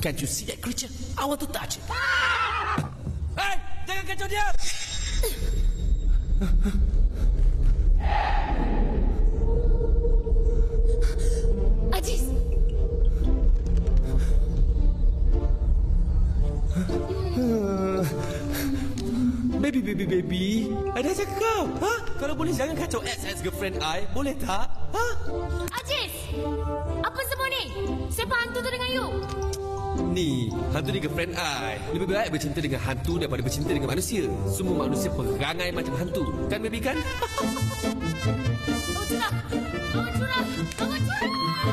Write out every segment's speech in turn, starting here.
Can't you see that creature? I want to touch it. Hey, jangan kacau dia. Ajis. Baby. Ada cakap. Ha? Kalau boleh jangan kacau ex girlfriend I. Boleh tak? Ha? Ajis. Apa semua ni? Siapa hantu tu dengan you? Ni, hantu ni girlfriend I. Lebih baik bercinta dengan hantu daripada bercinta dengan manusia. Semua manusia perangai macam hantu. Kan, baby kan? Oh, curang. Oh, curang. Oh, curang.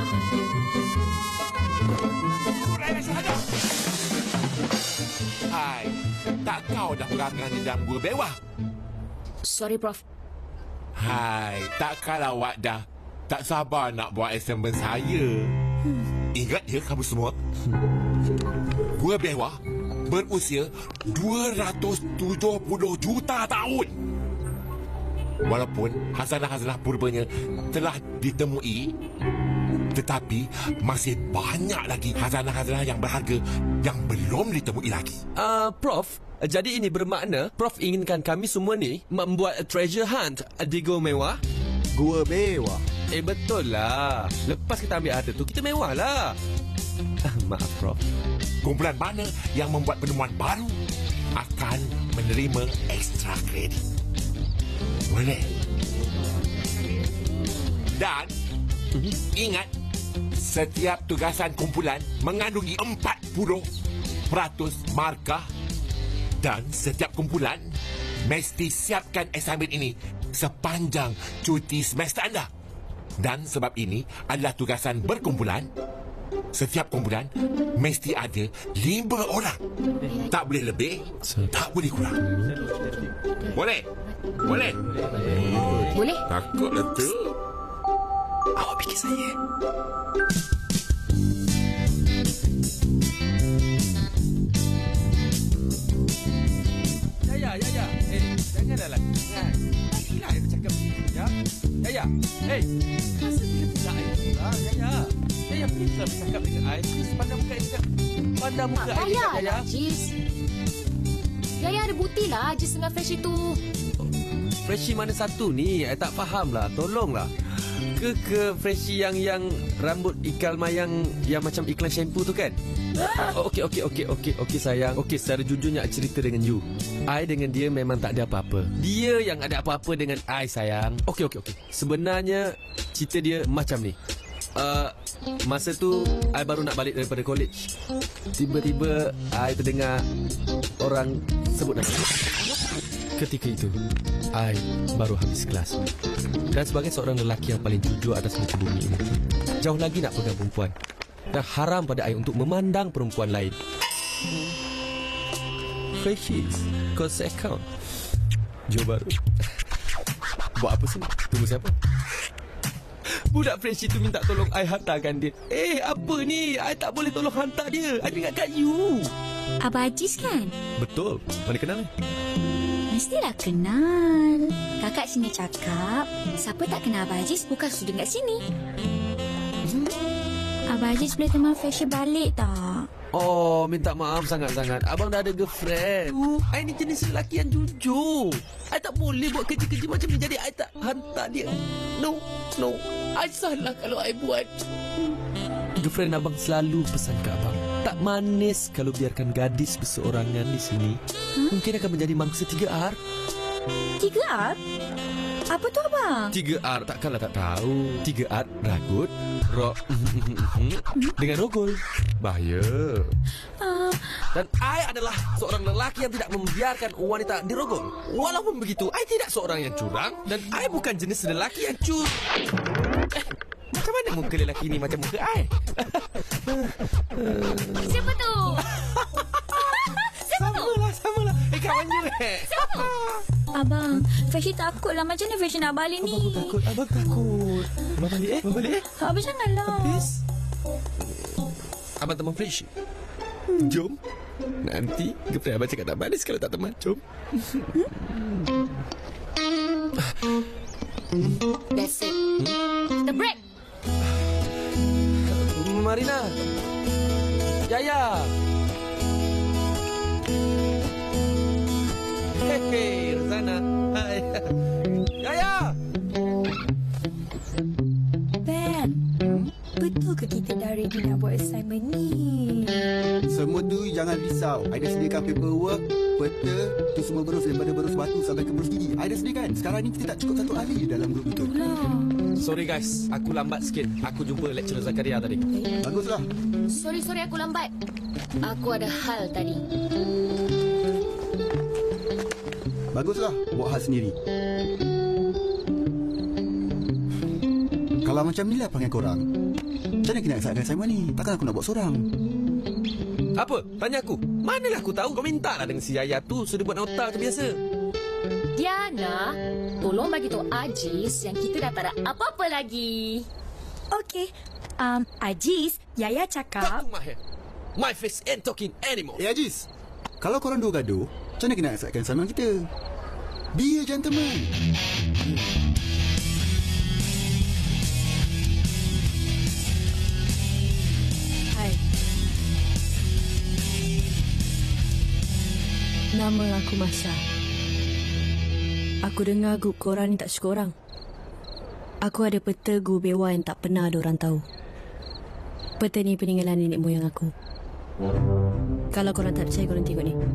Hai, tak kau dah perangai dalam gua bewah? Sorry, Prof. Hai, takkan awak dah tak sabar nak buat assignment saya. Ingat ya kamu semua? Gua bewah berusia 270 juta tahun. Walaupun khazanah-khazanah purbanya telah ditemui, tetapi masih banyak lagi khazanah-khazanah yang berharga yang belum ditemui lagi. Prof, jadi ini bermakna Prof inginkan kami semua ni membuat treasure hunt di Gua Mewah? Gua Mewah? Betul lah. Lepas kita ambil harta tu, kita mewah lah. Maaf, Prof. Kumpulan mana yang membuat penemuan baru akan menerima extra kredit. Boleh? Dan ingat, setiap tugasan kumpulan mengandungi 40% markah dan setiap kumpulan mesti siapkan assignment ini sepanjang cuti semester anda. Dan sebab ini adalah tugasan berkumpulan, setiap kumpulan mesti ada 5 orang. Tak boleh lebih, tak boleh kurang. Boleh? Boleh? Boleh? Takutlah tu. Awak fikir saya. Ya. Janganlah lagi. Baiklah saya bercakap begitu, ya. Ya. Hey, masa dia tidak air kurang, ya. Please lah bercakap dengan I. Please pandang muka I juga. Pandang muka I juga, ya. Ajis. Yaya ada bukti lah Ajis dengan Fresh itu. Freshie mana satu ni? I tak faham lah. Tolonglah. Ke Freshie yang rambut ikal mayang yang macam iklan shampoo tu kan? Okey sayang. Okey, secara jujurnya I cerita dengan you. I dengan dia memang tak ada apa-apa. Dia yang ada apa-apa dengan I, sayang. Okey. Sebenarnya cerita dia macam ni. Masa tu I baru nak balik daripada college. Tiba-tiba I terdengar orang sebut nama. Ketika itu I baru habis kelas. Dan sebagai seorang lelaki yang paling jujur atas muka bumi ini, jauh lagi nak pegang perempuan. Dan haram pada I untuk memandang perempuan lain. Freshie, kau set account Joe baru. Buat apa sini? Tunggu siapa? Budak Freshie tu minta tolong I hantarkan dia. Apa ni? I tak boleh tolong hantar dia. I ingat kat you. Abah Ajis kan? Betul. Mana kenal ni? Mestilah kenal. Kakak sini cakap, siapa tak kenal Abah Ajis bukan student kat sini. Abah Ajis boleh teman Freshie balik tak? Oh, minta maaf sangat-sangat. Abang dah ada girlfriend. I ni jenis lelaki yang jujur. I tak boleh buat kerja-kerja macam ni. Jadi I tak hantar dia. No. I salah kalau I buat. Girlfriend abang selalu pesan ke abang, tak manis kalau biarkan gadis berseorangan di sini. Mungkin akan menjadi mangsa 3R. 3R? Apa tu abang? 3R, takkanlah tak tahu. 3R, ragut, dengan rogol. Bahaya. Dan I adalah seorang lelaki yang tidak membiarkan wanita dirogol. Walaupun begitu, I tidak seorang yang curang. Dan I bukan jenis lelaki yang macam mana muka lelaki ni macam muka I? Siapa tu? Samalah. Kawan you Siapa? Abang, Freshie takut lah. Macam mana Freshie nak balik ni? Abang takut. Abang balik? Abang janganlah. Habis abang teman Freshie. Jom. Nanti girlfriend abang cakap tak manis kalau tak teman. Jom. That's it. Kita break. Marina. Jaya. Hei, Rozana. Hai. Jaya. Ben, betul ke kita dah ready nak buat assignment ni? Semua tu jangan risau. Aida sediakan paperwork, peta, tu semua berus daripada berus batu sampai ke berus gigi. Aida sediakan. Sekarang ni kita tak cukup satu ahli dalam grup itu. Sorry guys, aku lambat sikit. Aku jumpa lecturer Zakaria tadi. Baguslah. Sorry aku lambat. Aku ada hal tadi. Baguslah. Buat hal sendiri. Kalau macam ni lah perangai korang. Macam mana kita nak selesaikan assignment ni? Takkan aku nak buat seorang. Apa? Tanya aku. Manalah aku tahu. Kau minta lah dengan si Yaya tu sudah buat nota macam biasa. Diana, tolong bagi tahu Ajis yang kita dah tak ada apa-apa lagi. Okey. Ajis, Yaya cakap... Tok Mahir. My face ain't talking anymore. Ajis. Kalau korang dua gaduh, macam mana kita nak selesaikan assignment kita? Be a gentleman. Nama aku Masha. Aku dengar grup korang ni tak suka orang. Aku ada peta guru bewa yang tak pernah ada orang tahu. Peta ni peninggalan nenek moyang aku. Kalau korang tak percaya, korang tengok ni.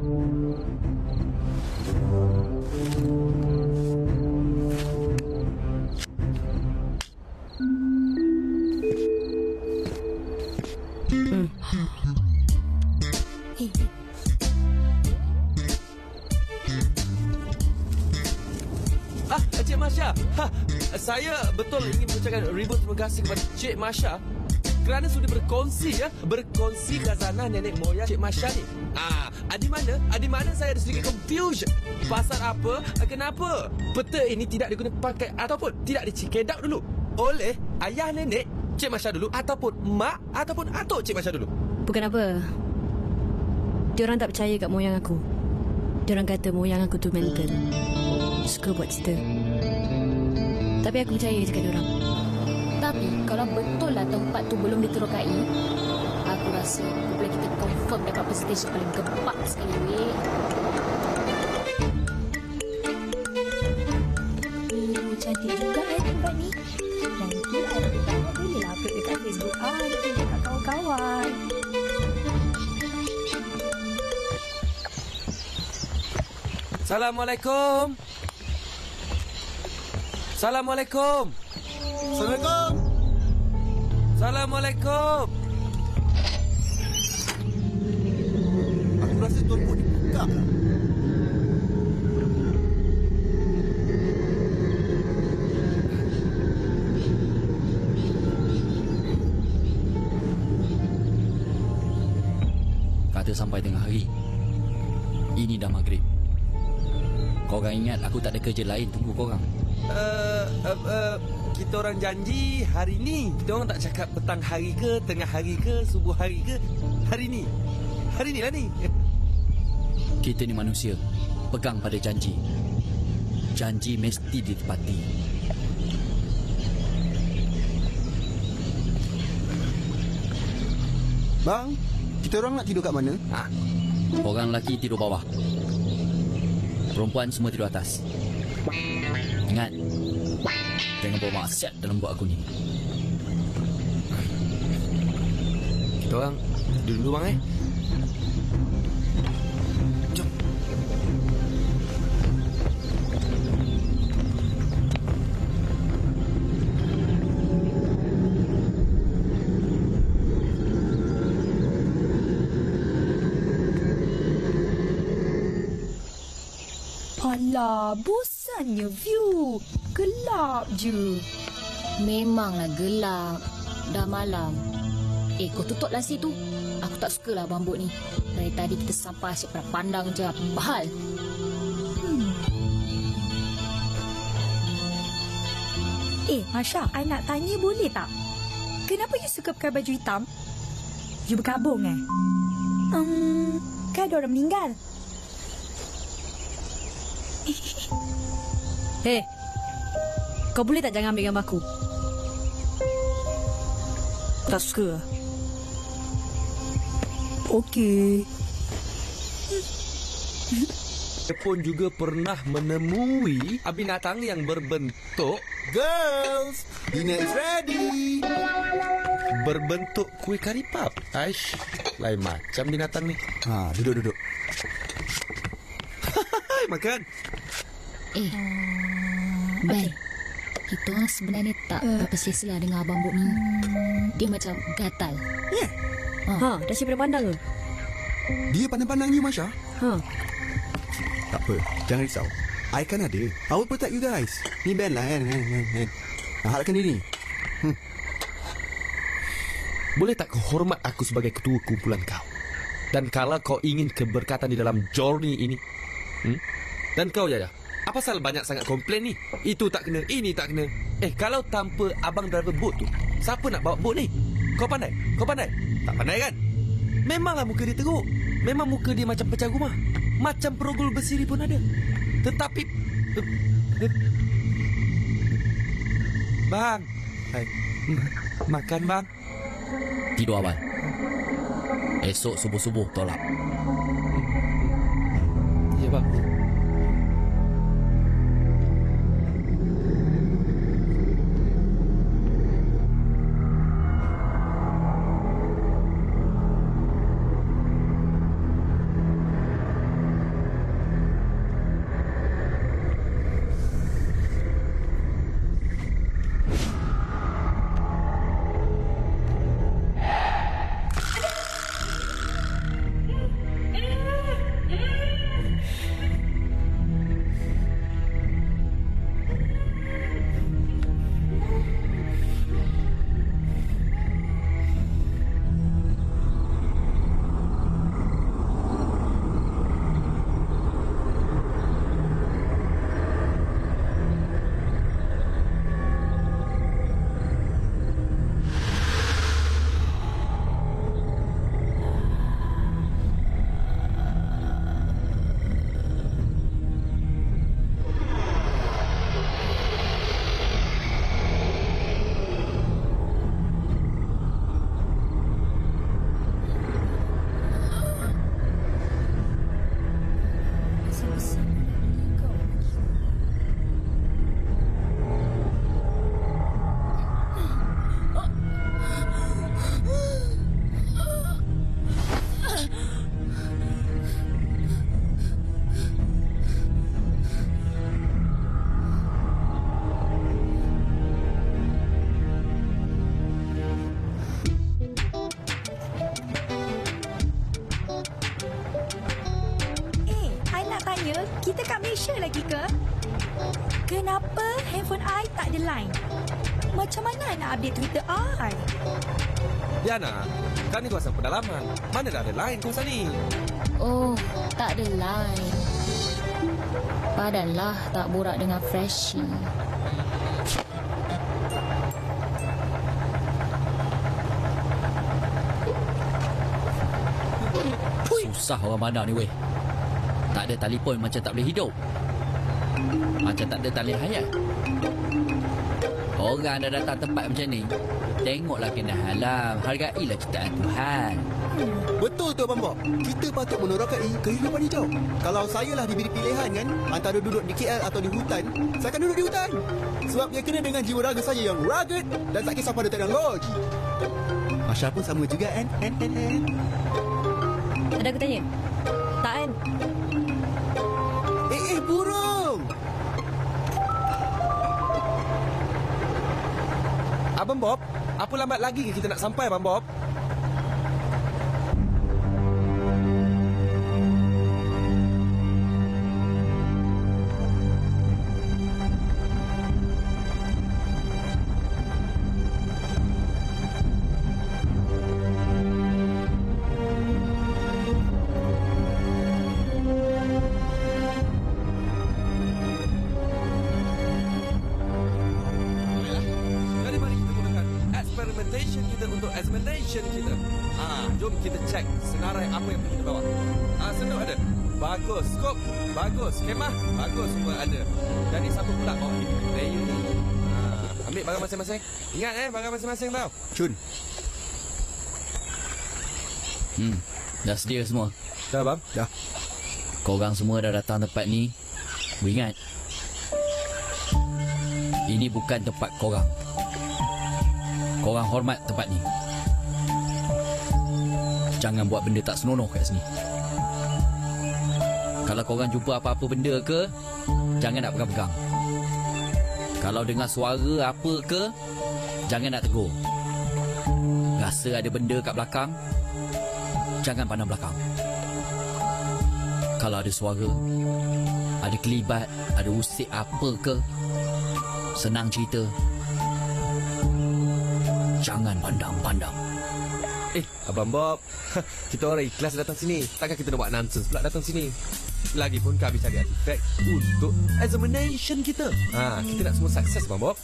Cik Masha. Saya betul ingin mengucapkan ribuan terima kasih kepada Cik Masha kerana sudah berkongsi khazanah nenek moyang Cik Masha ni. Di mana saya ada sedikit confusion. Pasal apa? Kenapa peta ini tidak diguna pakai ataupun tidak dicikedak dulu oleh ayah nenek Cik Masha dulu ataupun mak ataupun atuk Cik Masha dulu? Bukan apa. Diorang tak percaya kat moyang aku. Diorang kata moyang aku tu mental. Suka buat cerita. Tapi aku percaya je kat diorang. Tapi kalau betul lah tempat tu belum diterokai, aku rasa boleh kita confirm dapat presentasi paling gempak sekali weh. Cantik juga tempat ni. Nanti ada tengok boleh lah upload dekat Facebook. Nanti dekat kawan-kawan. Assalamualaikum. Assalamualaikum. Assalamualaikum. Assalamualaikum. Aku rasa tuan pun dibuka lah. Kata sampai tengah hari. Ini dah maghrib. Korang ingat aku tak ada kerja lain tunggu korang? Kita orang janji hari ni. Kita orang tak cakap petang hari ke, tengah hari ke, subuh hari ke. Hari ni. Hari ni lah ni. Kita ni manusia. Pegang pada janji. Janji mesti ditepati. Bang, kita orang nak tidur kat mana? Orang lelaki tidur bawah. Perempuan semua tidur atas. Ingat, jangan bawa maksiat dalam buat aku ni. Kita orang duduk bang Jom. Alah, bosannya view. Gelap je. Memanglah gelap. Dah malam. Kau tutup lah situ. Aku tak sukalah bambut ni. Dari tadi kita sampai asyik pernah pandang je. Apa hal? Masha, I nak tanya boleh tak? Kenapa you suka pakai baju hitam? You berkabung kan ada orang meninggal. Hei, kau boleh tak jangan ambil gambar aku? Tak suka. Okey. Saya pun juga pernah menemui binatang yang berbentuk Girls, dinner is ready. berbentuk kuih karipap. Aish, lain macam binatang ni. Ha, duduk. Hai, makan. Baik. Kita orang sebenarnya tak berapa selesa dengan Abang Bob ni. Dia macam gatal. Yeah. Dah siap pandang ke? Dia pandang-pandang you, Masya. Tak apa, jangan risau. I kan ada. I will protect you guys. Ni band lah kan. Harapkan diri. Boleh tak kau hormat aku sebagai ketua kumpulan kau? Dan kalau kau ingin keberkatan di dalam journey ini, dan kau, Yaya, apa pasal banyak sangat komplain ni? Itu tak kena, ini tak kena. Kalau tanpa abang driver boat tu, siapa nak bawa boat ni? Kau pandai? Tak pandai kan? Memanglah muka dia teruk. Memang muka dia macam pecah rumah. Macam perogol bersiri pun ada. Tetapi Bang, makan bang. Tidur abang. Esok subuh-subuh tolak. Ya bang. Kita kat Malaysia lagi ke? Kenapa handphone I tak ada line? Macam mana nak update Twitter I? Diana, kan ni kawasan pedalaman. Mana dah ada line kawasan ni? Oh, tak ada line. Padahal tak borak dengan Freshie. Susah orang mana ni weh. Tak ada telefon macam tak boleh hidup. Macam tak ada tali hayat. Orang dah datang tempat macam ni, tengoklah kena halam. Hargailah ciptaan Tuhan. Betul tu Abang Bob. Kita patut menerokai kehidupan hijau. Kalau saya lah diberi pilihan kan, antara duduk di KL atau di hutan, saya akan duduk di hutan. Sebab ia kena dengan jiwa raga saya yang rugged dan tak kisah pada teknologi. Masya pun sama juga kan? Ada aku tanya? Tak kan? Burung! Abang Bob, apa lambat lagi ke kita nak sampai, Abang Bob? Kita. Jom kita cek senarai apa yang pergi ke bawah. Senduk ada. Bagus. Skop. Bagus. Kemah. Bagus. Semua ada. Jadi siapa pula bawa ni? Player ni. Ambil barang masing-masing. Ingat barang masing-masing tau. Cun. Dah sedia semua? Dah bang. Dah. Korang semua dah datang tempat ni. Ingat, ini bukan tempat korang. Korang hormat tempat ni. Jangan buat benda tak senonoh kat sini. Kalau korang jumpa apa-apa benda ke, jangan nak pegang-pegang. Kalau dengar suara apa ke, jangan nak tegur. Rasa ada benda kat belakang, jangan pandang belakang. Kalau ada suara, ada kelibat, ada usik apa ke, senang cerita, jangan pandang-pandang. Abang Bob, kita orang ikhlas datang sini. Takkan kita nak buat nonsense pula datang sini. Lagipun kami cari artifak untuk examination kita. Kita nak semua sukses, Abang Bob.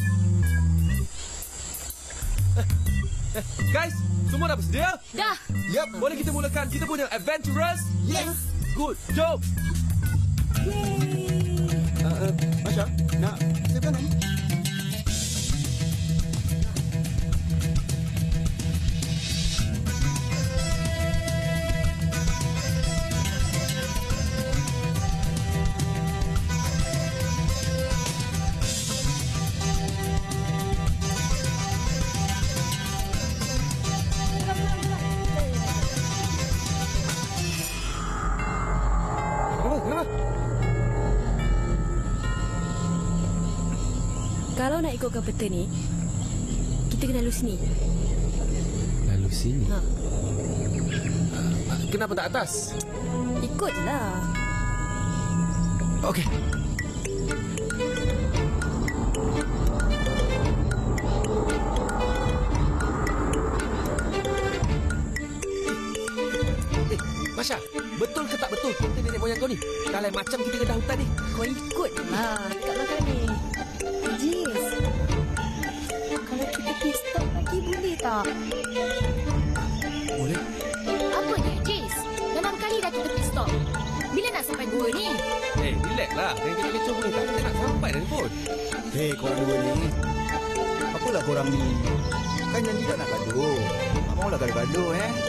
Guys, semua dah bersedia? Dah. Yep. Boleh kita mulakan kita punya adventurous? Yes. Good, jom. Masya, nak siapkan ni? Kenapa? Kalau nak ikutkan peta ni, kita kena lalu sini. Lalu sini? Ha. Kenapa tak atas? Ikut je lah. Okey. Masya, betul ke tak betul peta nenek moyang kau ni? Dah lain macam kita kedah hutan ni. Kau ikut je lah dekat belakang ni. Jis, kalau kita pergi stop lagi boleh tak? Boleh? Apa ni, Jis? Dah 6 kali dah kita pergi stop. Bila nak sampai gua ni? Relax lah. Jangan kecoh-kecoh boleh tak? Kita nak sampai dah ni pun. Hei, korang dua ni. Apalah korang ni? Kan janji tak nak gaduh. Tak maulah gaduh-gaduh,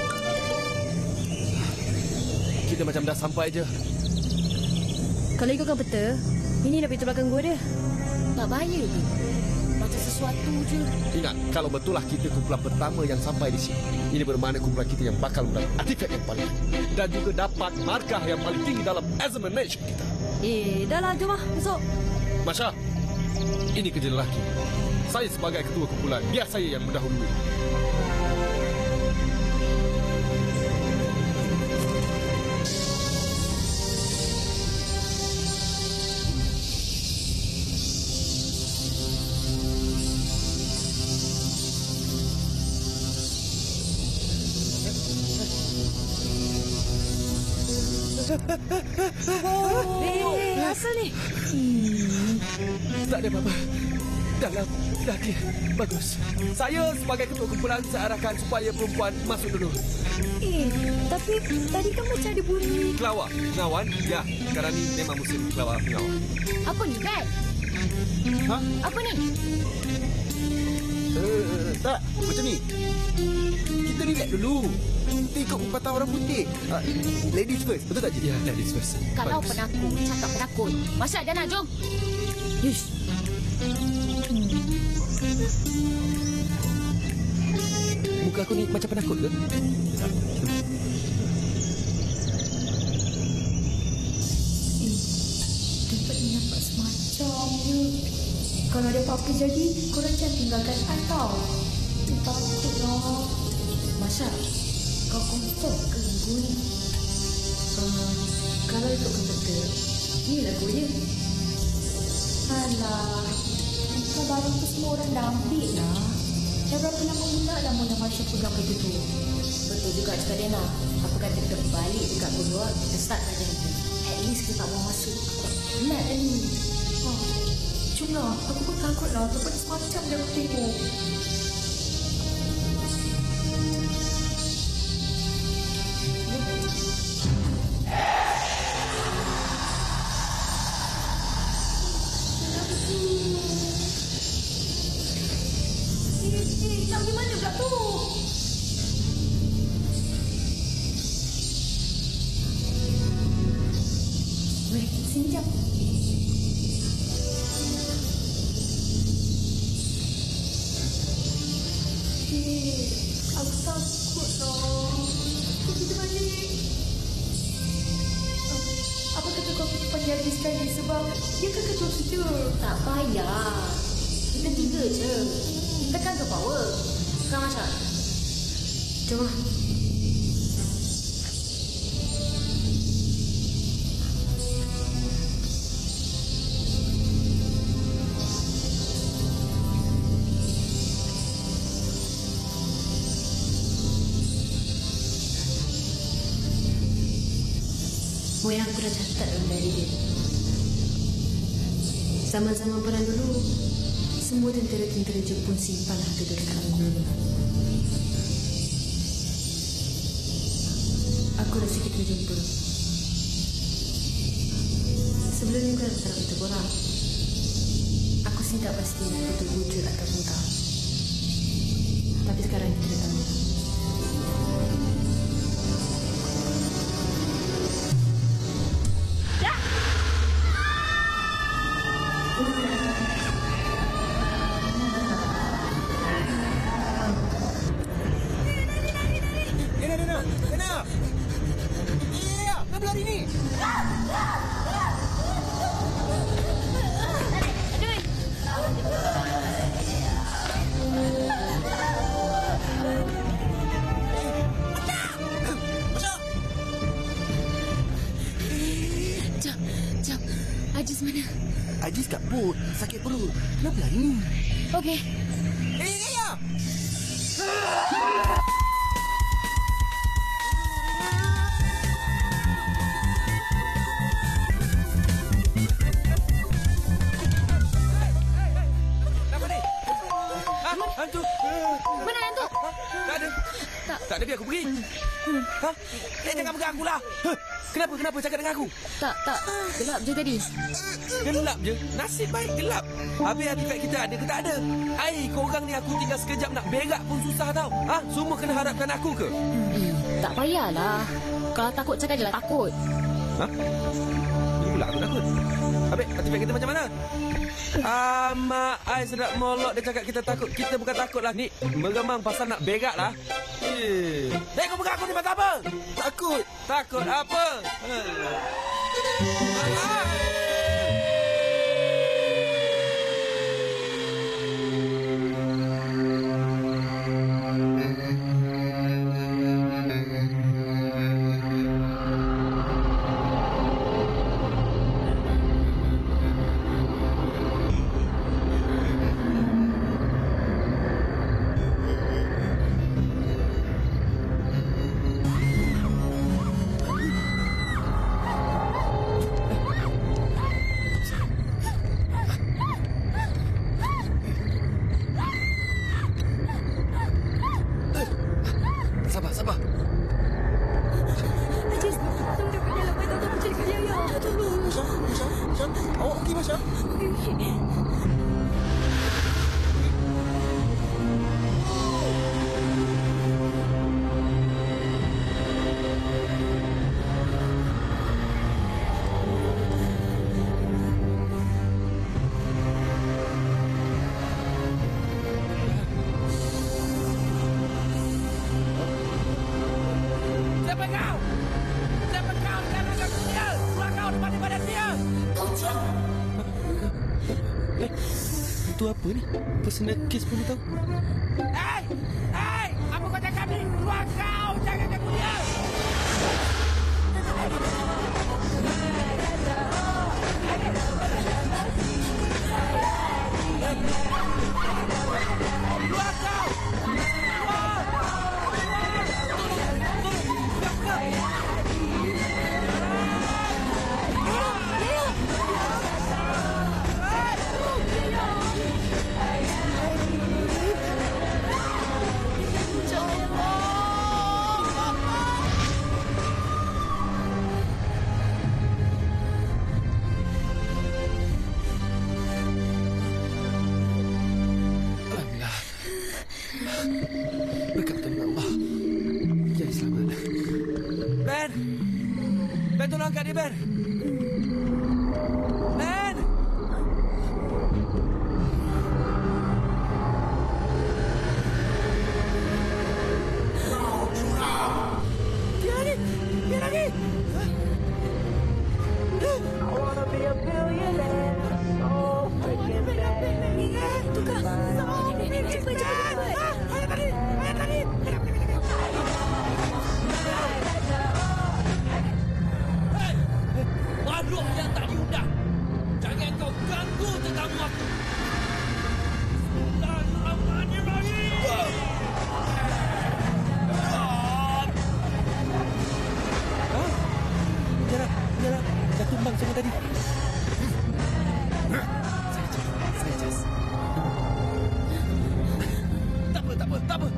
Kita macam dah sampai je. Kalau ikutkan peta, ini dah pintu belakang gua dia. Tak bahaya ke? Macam sesuatu je. Ingat, kalau betul lah kita kumpulan pertama yang sampai di sini, ini bermakna kumpulan kita yang bakal mendapat artifak yang paling tinggi dan juga dapat markah yang paling tinggi dalam examination kita. Dah lah, jom lah. Masuk. Masya, ini kerja lelaki. Saya sebagai ketua kumpulan, biar saya yang mendahului. Asal ni? Tak ada apa-apa. Dalam dah clear. Bagus. Saya sebagai ketua kumpulan, saya arahkan supaya perempuan masuk dulu. Tapi tadi kan macam ada bunyi. Kelawar, ngawan. Ya, sekarang ni memang musim kelawar ngawan. Apa ni, Brad? Ha? Apa ni? Tak, macam ni. Kita relax dulu. Kita ikut pepatah orang putih. Ladies first, betul tak, Jis? Ya, ladies first. Kalau Bagus. penakut, cakap penakut. Masya, Jana, jom. Yush. Muka aku ni macam penakut ke? Tempat ni nampak semacam je. Kalau ada apa-apa jadi, korang jangan tinggalkan I tau. Takutlah. Masya, kau confirm ke lagu ni? Kalau ikut kata, ni lagunya. Alah, kau baru tu semua orang dah ambil lah. Dah berapa lama pula dah Mona Masya pegang baju tu? Betul juga cakap Dana. Apa kata kita balik dekat Gondor, kita start saja nanti. At least kita tak mau masuk. Penat dah ni. Jom lah, aku pun takut lah. Tempat ni semacam dia aku tengok. Nak pergi mana pula tu? Aku takut dong. Kita balik. Apa kata kau penjaga sekali sebab dia kan ketua kita. Tak payah. Kita 3 je. Kita kan ke power. Sekarang Masya. Jom lah. Moyang aku dah catat dalam diary dia. Zaman-zaman perang dulu, semua tentera-tentera Jepun simpan harta dia dekat Anggun. Aku rasa kita jumpa. Sebelum ni bukan tak nak kata korang. Aku sini tak pasti itu wujud ataupun tak. Tapi sekarang kita dah tahu. Aziz mana? Aziz kat bot. Sakit perut. Kenapa lari ni? Okey. Ya! Apa ni? Hantu. Mana hantu? Tak ada. Tak ada, biar aku pergi. Jangan pegang aku lah. Kenapa cakap dengan aku? Tak. Gelap je tadi. Gelap je. Nasib baik gelap. Habis artifak kita ada ke tak ada? Korang ni aku tinggal sekejap nak berak pun susah tau. Semua kena harapkan aku ke? Tak payahlah. Kalau takut cakap je lah takut. Ini pula aku takut. Habis artifak kita macam mana? Mak ai sedap molok dia cakap kita takut. Kita bukan takut lah ni. Meremang pasal nak berak lah. Kau pegang aku ni pasal apa? Takut apa? Sabar. Aziz, tolong dapat dalam. Saya tahu macam dia ya. Tolong. Masya. Awak okey, Masya? Itu apa ni? Personal case pun tahu. Apa kau cakap ni? Keluar kau! Jangan ganggu dia! Keluar kau! Berkat dengan Allah. Jadi selamat. Ben, tolong angkat dia, Ben. tak apa.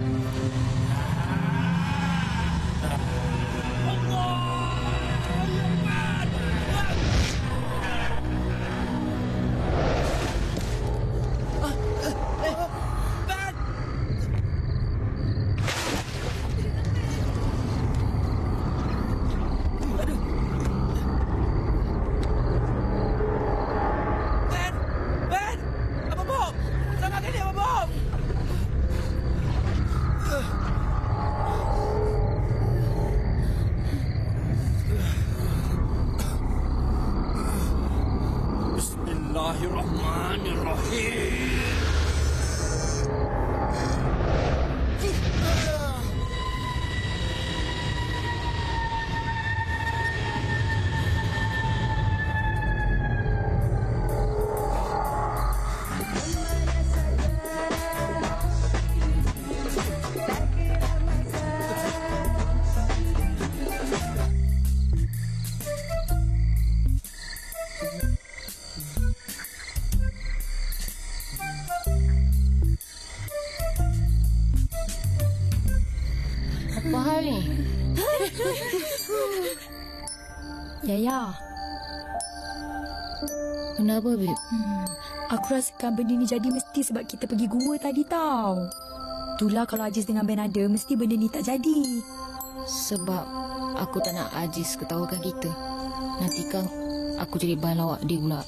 Bismillahirrahmanirrahim. Apa hal ni? Yaya, Kenapa, Beb? Aku rasakan benda ni jadi mesti sebab kita pergi gua tadi tau. Itulah kalau Aziz dengan Ben ada, mesti benda ni tak jadi. Sebab aku tak nak Aziz ketawakan kita. Nanti kan aku jadi bahan lawak dia pula.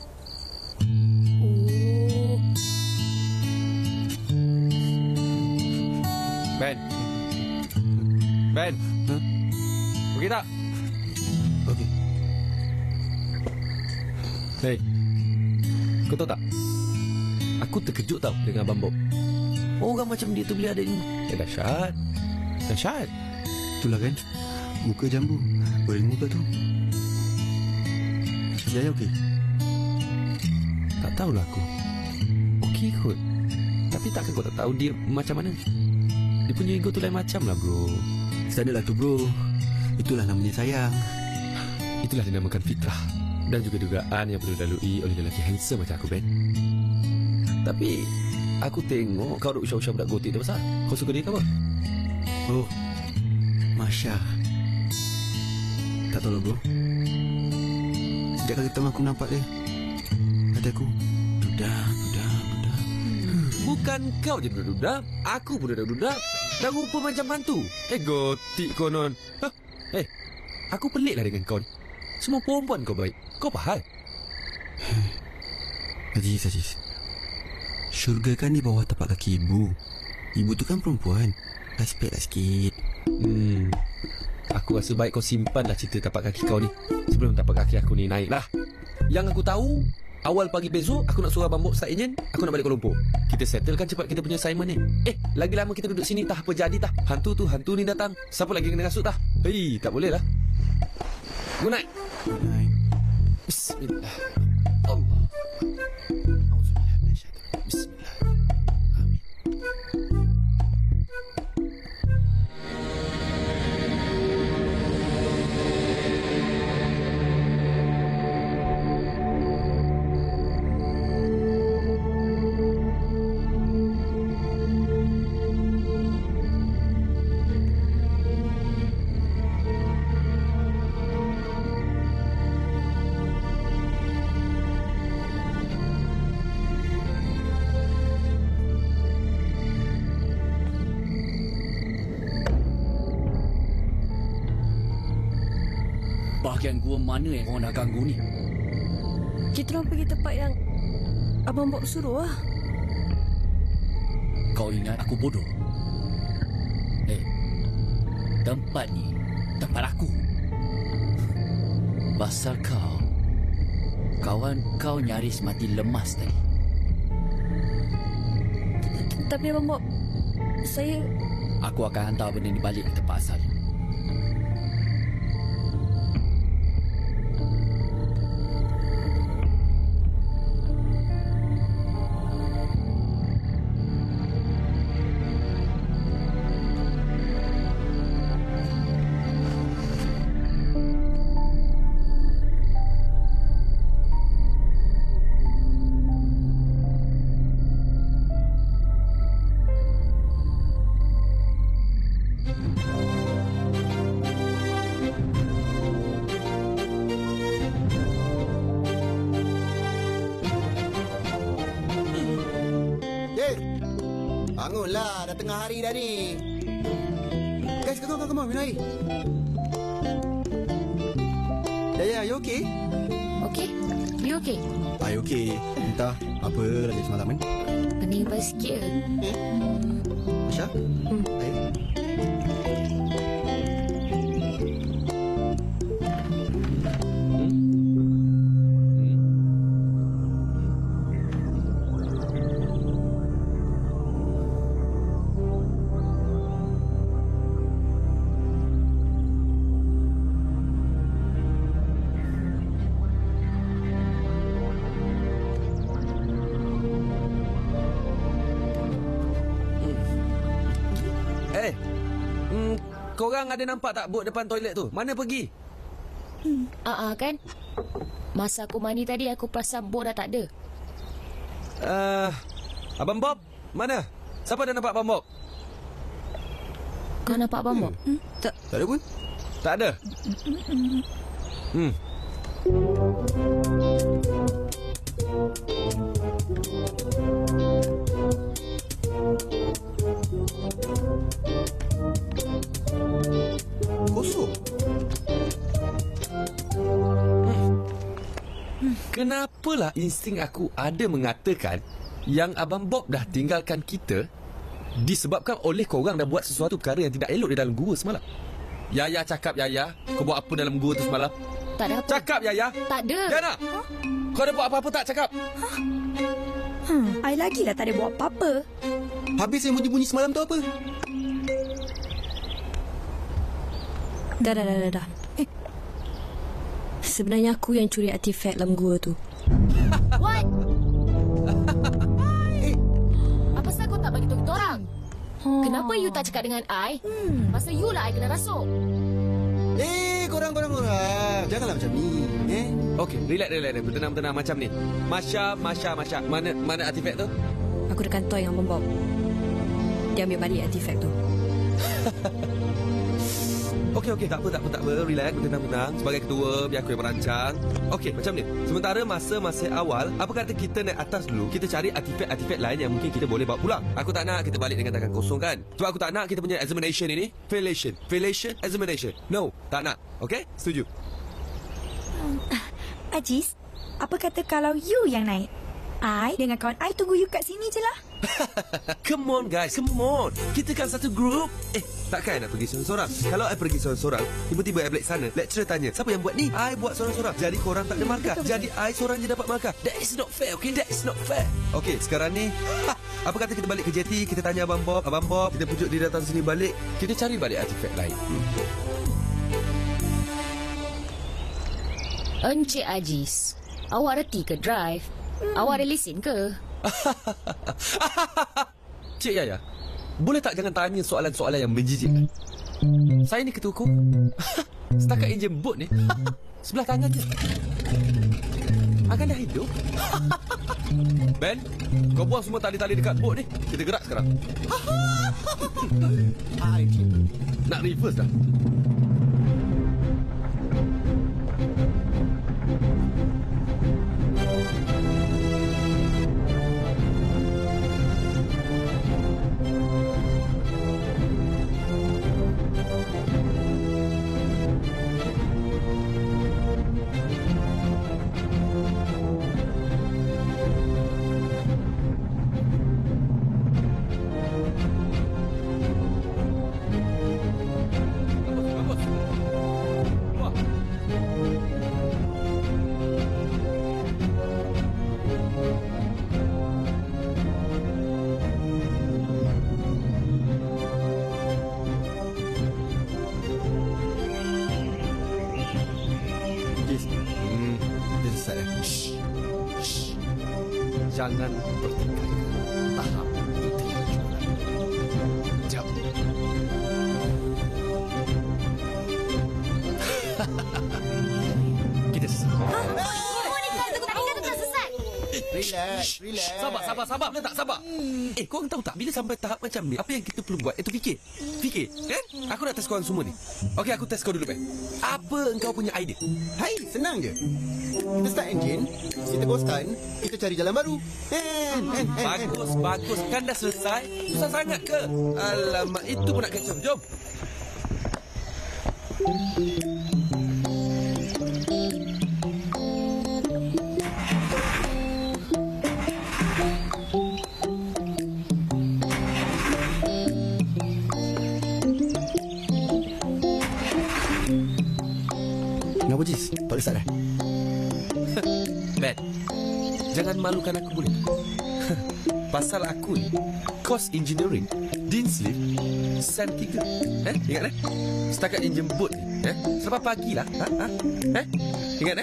Ben. Okey tak? Okey. Hey, kau tahu tak? Aku terkejut tau dengan Abang Bob. Orang macam dia tu boleh ada ilmu. Dahsyat. Dahsyat. Itulah kan. Muka jambu. Berilmu tak tu. Yaya okey? Tak tahulah aku. Okey kot. Tapi takkan kau tak tahu dia macam mana? Dia punya ego tu lain macam lah, bro. Sanalah tu, bro. Itulah namanya sayang. Itulah dinamakan fitrah. Dan juga dugaan yang perlu dilalui oleh lelaki handsome macam aku, Ben. Tapi aku tengok kau duk usah-usah budak gotik tu pasal. Kau suka dia ke apa? Oh, Masya. Tak tahu lah, bro. Sejak kali pertama aku nampak dia, hati aku dudak. Bukan kau je dudak, aku pun dudak. Dah rupa macam hantu. Gotik konon. Aku pelik lah dengan kau ni. Semua perempuan kau baik. Kau apa hal? Aziz. Syurga kan di bawah tapak kaki ibu. Ibu tu kan perempuan. Respect lah sikit. Aku rasa baik kau simpanlah cerita tapak kaki kau ni sebelum tapak kaki aku ni naik lah. Yang aku tahu, awal pagi besok aku nak suruh Abang Bob start agent. Aku nak balik Kuala Lumpur. Kita settlekan cepat kita punya assignment ni. Lagi lama kita duduk sini tak apa jadi tah. Hantu ni datang. Siapa lagi kena rasuk tah? Tak boleh lah. Good night. Good night. Bismillah. Allah. Bismillah. Amin. Bahagian gua mana yang korang nak ganggu ni? kita orang pergi tempat yang Abang Bob suruh lah. Kau ingat aku bodoh? Tempat ni tempat aku. Pasal kawan kau nyaris mati lemas tadi. Tapi Abang Bob, saya... Aku akan hantar benda ni balik ke tempat asal. bangunlah. Dah tengah hari dah ni. Guys, come on, minum air. Yaya, you okay? Okay? You okay? I okay. Entah apa lagi semalam kan? Pening pas sikit ke? Masya? Air. Korang ada nampak tak bot depan toilet tu? Mana pergi? Kan? Masa aku mandi tadi, aku perasan bot dah tak ada. Abang Bob, mana? Siapa dah nampak Abang Bob? Kau nampak Abang Bob? Tak ada pun. Tak ada? Kosong. Kenapalah insting aku ada mengatakan yang Abang Bob dah tinggalkan kita disebabkan oleh korang dah buat sesuatu perkara yang tidak elok di dalam gua semalam. Yaya cakap, Yaya, kau buat apa dalam gua tu semalam? Tak ada apa. Cakap, Yaya. Tak ada. Yana, kau ada buat apa-apa tak? Cakap. I lagilah tak ada buat apa-apa. Habis yang bunyi-bunyi semalam tu apa? Dah. Sebenarnya aku yang curi artifak dalam gua tu. What? Apa sebab kau tak bagi tahu kita orang? Kenapa you tak cakap dengan I? Pasal you lah I kena rasuk. Korang. Janganlah macam ni. Okey, relax. Bertenang macam ni. Masya. Mana artifak tu? Aku ada kantor yang Abang Bob. Dia ambil balik artifak tu. Okey, tak apa. Relax, bertenang. Sebagai ketua, biar aku yang merancang. Okey, macam ni. Sementara masa awal, apa kata kita naik atas dulu, kita cari artifak lain yang mungkin kita boleh bawa pulang. Aku tak nak kita balik dengan tangan kosong kan. Sebab aku tak nak kita punya examination ini failation examination. No, tak nak. Okey? Setuju? Ajis, apa kata kalau you yang naik? I dengan kawan I tunggu you kat sini je lah. Come on guys, come on. Kita kan satu grup. Takkan nak pergi seorang-seorang. Kalau I pergi seorang-seorang, tiba-tiba I balik sana, lecturer tanya, siapa yang buat ni? I buat seorang-seorang. Jadi korang tak ada markah. Jadi I seorang je dapat markah. That is not fair, okay? That is not fair. Okay, sekarang ni, apa kata kita balik ke JT, kita tanya Abang Bob, kita pujuk dia datang sini balik. Kita cari balik artifak lain. Encik Ajis, awak reti ke drive? Awak ada lesen ke? Cik Yaya, boleh tak jangan tanya soalan-soalan yang menjijikkan? Saya ni ketua hukum. Setakat enjin bot ni sebelah tangan je. Akan dah hidup. Ben, kau buang semua tali-tali dekat bot ni. Kita gerak sekarang. Nak reverse dah. Jangan bertingkah tahap jap. Kita selesai. Monica tu tak selesai. Relax. Sabar. Boleh tak? Sabar. Korang tahu tak, bila sampai tahap macam ni, apa yang kita perlu buat? Itu fikir. Kan? Aku nak test korang semua ni. Okey, aku test kau dulu, Ben. Apa engkau punya idea? Hai, senang je. Kita start engine, kita ghostkan, kita cari jalan baru. Bagus. Kan dah selesai? Susah sangat ke? Alamak, itu pun nak kacau. Jom. Kenapa, Jis? Tak boleh start dah? Ben, jangan malukan aku boleh? Pasal aku ni course engineering Dean's Leave Sen 3. Ingat setakat enjin boat ni selepas pagi lah. Ingat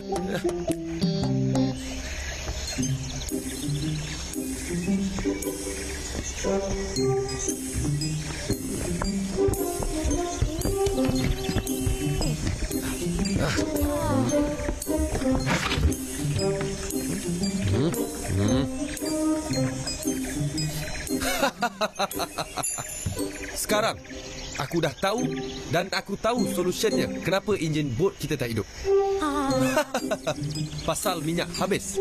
Sekarang aku dah tahu, dan aku tahu solutionnya kenapa enjin bot kita tak hidup. Pasal minyak habis.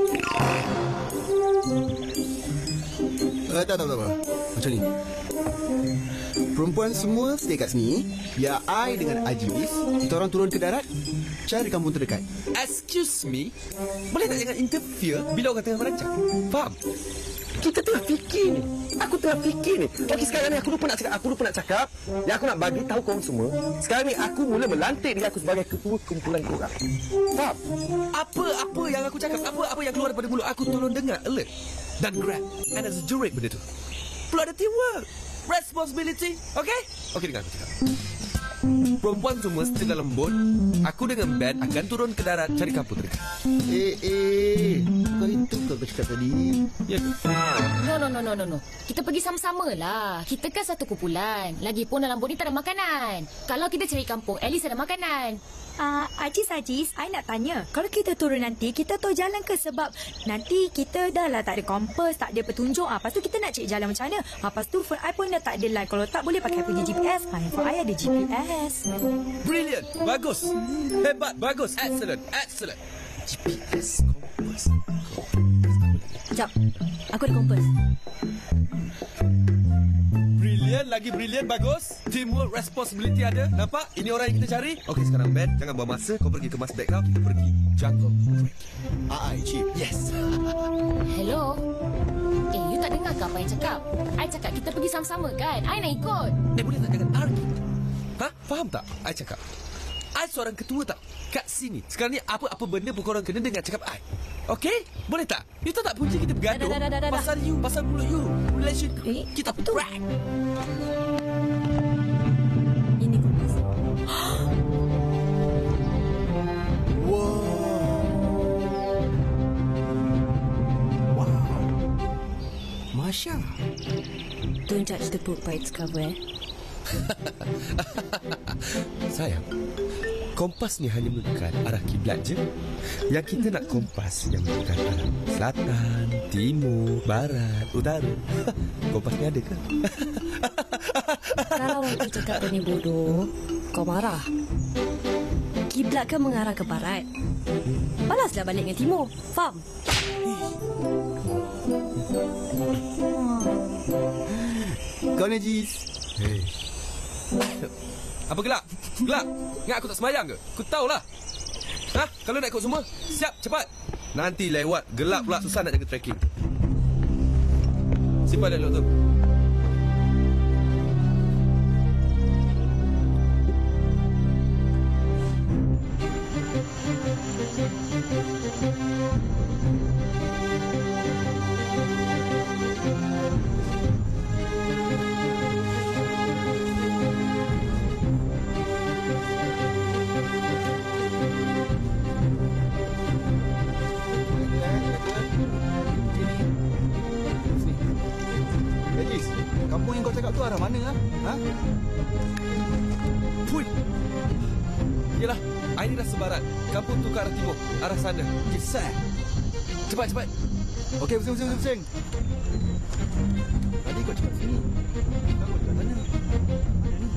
Tak. Macam ni. Perempuan semua stay kat sini. Biar I dengan Aziz, kita orang turun ke darat, cari kampung terdekat. Excuse me, boleh tak jangan interfere bila orang tengah merancang? Faham? Kita tengah fikir ni. Aku tengah fikir ni. Okey, sekarang ni aku lupa nak cakap. Yang aku nak bagi tahu korang semua. Sekarang ni aku mula melantik diri aku sebagai ketua kumpulan korang. Faham? Apa yang aku cakap, apa yang keluar daripada mulut aku, tolong dengar, alert dan grab and exaggerate benda tu. Perlu ada teamwork, responsibility. Okey, dengar aku cakap. Perempuan semua stay dalam bot. Aku dengan Ben akan turun ke darat cari kampung terdekat. Kau itu kau cakap tadi. Ya. No. Kita pergi sama-sama lah. Kita kan satu kumpulan. Lagipun dalam bot ni tak ada makanan. Kalau kita cari kampung, at least ada makanan. Ajis, I nak tanya. Kalau kita turun nanti, kita tahu jalan ke? Sebab nanti kita dah lah tak ada kompas, tak ada petunjuk. Lepas tu kita nak cari jalan macam mana? Lepas tu phone I pun dah tak ada line. Kalau tak boleh pakai pergi GPS. Handphone I ada GPS. Brilliant. Bagus. Hebat. Bagus. Excellent. GPS. Kompas. Sekejap. Aku ada kompas. Lagi brilliant, bagus. Teamwork, responsibility ada. Nampak? Ini orang yang kita cari. Okey, sekarang Ben, jangan buang masa. Kau pergi kemas beg kau. Kita pergi jungle. Chief. Yes. Hello? You tak dengar ke apa yang cakap? I cakap kita pergi sama-sama kan? I nak ikut. Boleh tak jangan argue? Faham tak? I cakap. I seorang ketua tak? Kat sini. Sekarang ni apa benda pun korang kena dengar cakap I. Okey? Boleh tak? You tahu tak punca kita bergaduh? Dah. Pasal you, pasal mulut you. Relation kita break. Ini kompas. Wow. Masya. Don't judge the book by its cover. Sayang, kompas ni hanya menunjukkan arah kiblat je. Yang kita nak kompas yang menunjukkan arah selatan, timur, barat, utara. Kompas ni ada ke? Kalau orang tu cakap kau ni bodoh, kau marah. Kiblat kan mengarah ke barat. Balaslah balik dengan timur. Faham? Kau ni, Jis. Apa gelak? Ingat aku tak sembahyang ke? Aku tahulah. Kalau nak ikut semua, siap, cepat. Nanti lewat gelap pula, susah nak jaga tracking. Simpan dah tu. Kampung yang kau cakap tu arah mana? Pui. Yelah, air ni dah sebarat. Kampung tu ke arah timur, arah sana. Kisah. Cepat. Okey, pusing. Tadi kau cakap sini. Kamu dekat sana. Mana ni?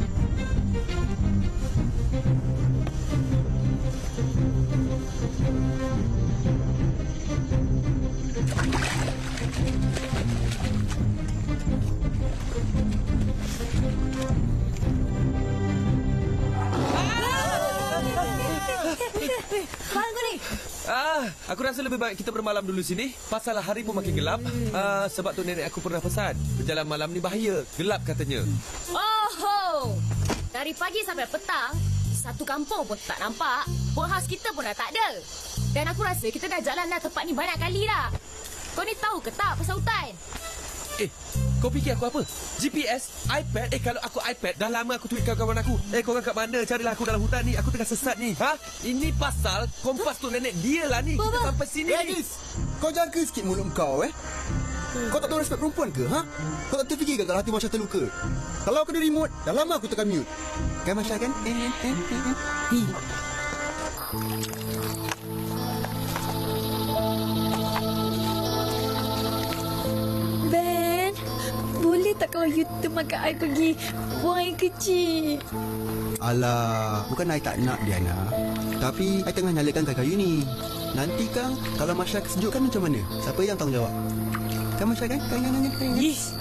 Aku rasa lebih baik kita bermalam dulu sini. Pasal hari pun makin gelap. Sebab tu nenek aku pernah pesan, berjalan malam ni bahaya. Gelap katanya. Oh, dari pagi sampai petang, satu kampung pun tak nampak. Boathouse kita pun dah tak ada. Dan aku rasa kita dah jalan dah tempat ni banyak kali dah. Kau ni tahu ke tak pasal hutan? Kau fikir aku apa? GPS? iPad? Kalau aku iPad, dah lama aku tweet kawan aku. Korang kat mana? Carilah aku dalam hutan ni. Aku tengah sesat ni. Ini pasal kompas tu nenek dia lah ni. Kita sampai sini. Agis, kau jaga sikit mulut kau, Kau tak tahu respect perempuan ke, Kau tak terfikirkan kalau hati Masya terluka? Kalau aku ada remote, dah lama aku tekan mute. Kan Masya kan? Ben, boleh tak kalau you temankan I pergi buang air kecil? Alah, bukan I tak nak, Diana. Tapi I tengah nyalakan kayu ni. Nanti kan kalau Masya kesejukan macam mana? Siapa yang tanggungjawab? Kan Masya kan? Kan. Yes.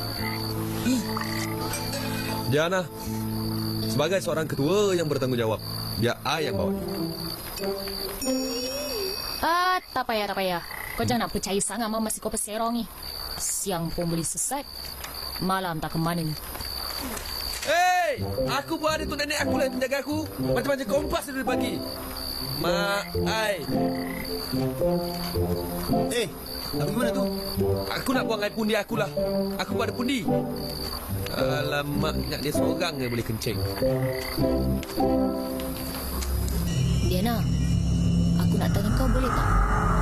Diana, sebagai seorang ketua yang bertanggungjawab, biar I yang bawa. Tak payah. Kau jangan nak percaya sangat Mama si kau peserong ni. Siang pun boleh sesat, malam tak ke mana. Aku buat ada tu nenek aku lah yang menjaga aku. Macam-macam kompas dia bagi. Mak, I. Nak pergi mana tu? Aku nak buang air pundi aku lah. Aku buat ada pundi. Alamak, nak dia seorang je boleh kencing. Diana, aku nak tanya kau boleh tak?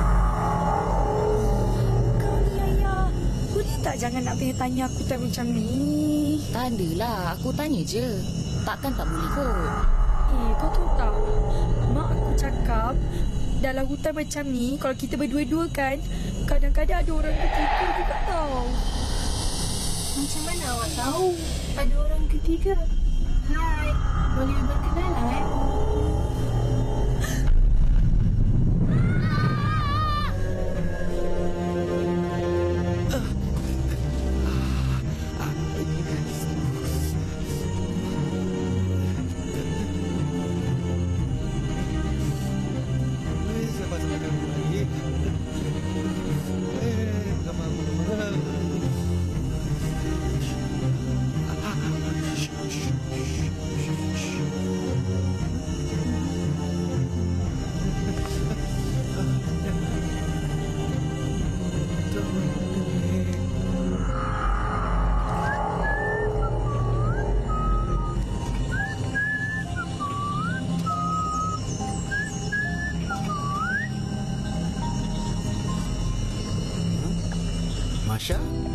Kau ni ayah, boleh tak jangan nak tanya aku tak macam ni? Tak adalah, aku tanya je. Takkan tak boleh kot. Kau tahu tak? Mak aku cakap, dalam hutan macam ni, kalau kita berdua-dua kan, kadang-kadang ada orang ketiga juga tau. Macam mana awak tahu ada orang ketiga? Hai, boleh berkenalan? Masya?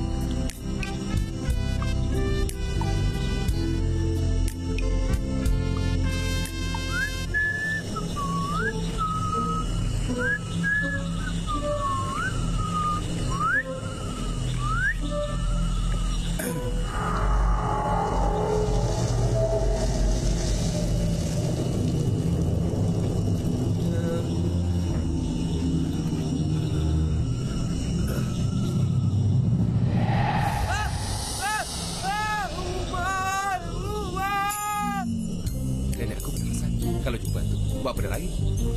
Nenek aku pernah pesan, kalau jumpa tu, buat benda lagi.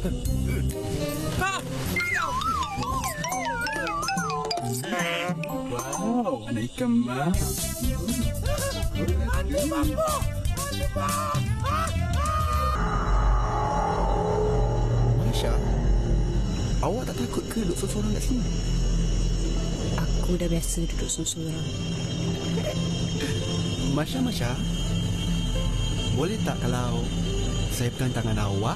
Wow, ada ikan mas. Ada bambuk. Masya, awak tak takut ke duduk seorang kat sini? Aku dah biasa duduk seorang. Masya, boleh tak kalau saya pegang tangan awak?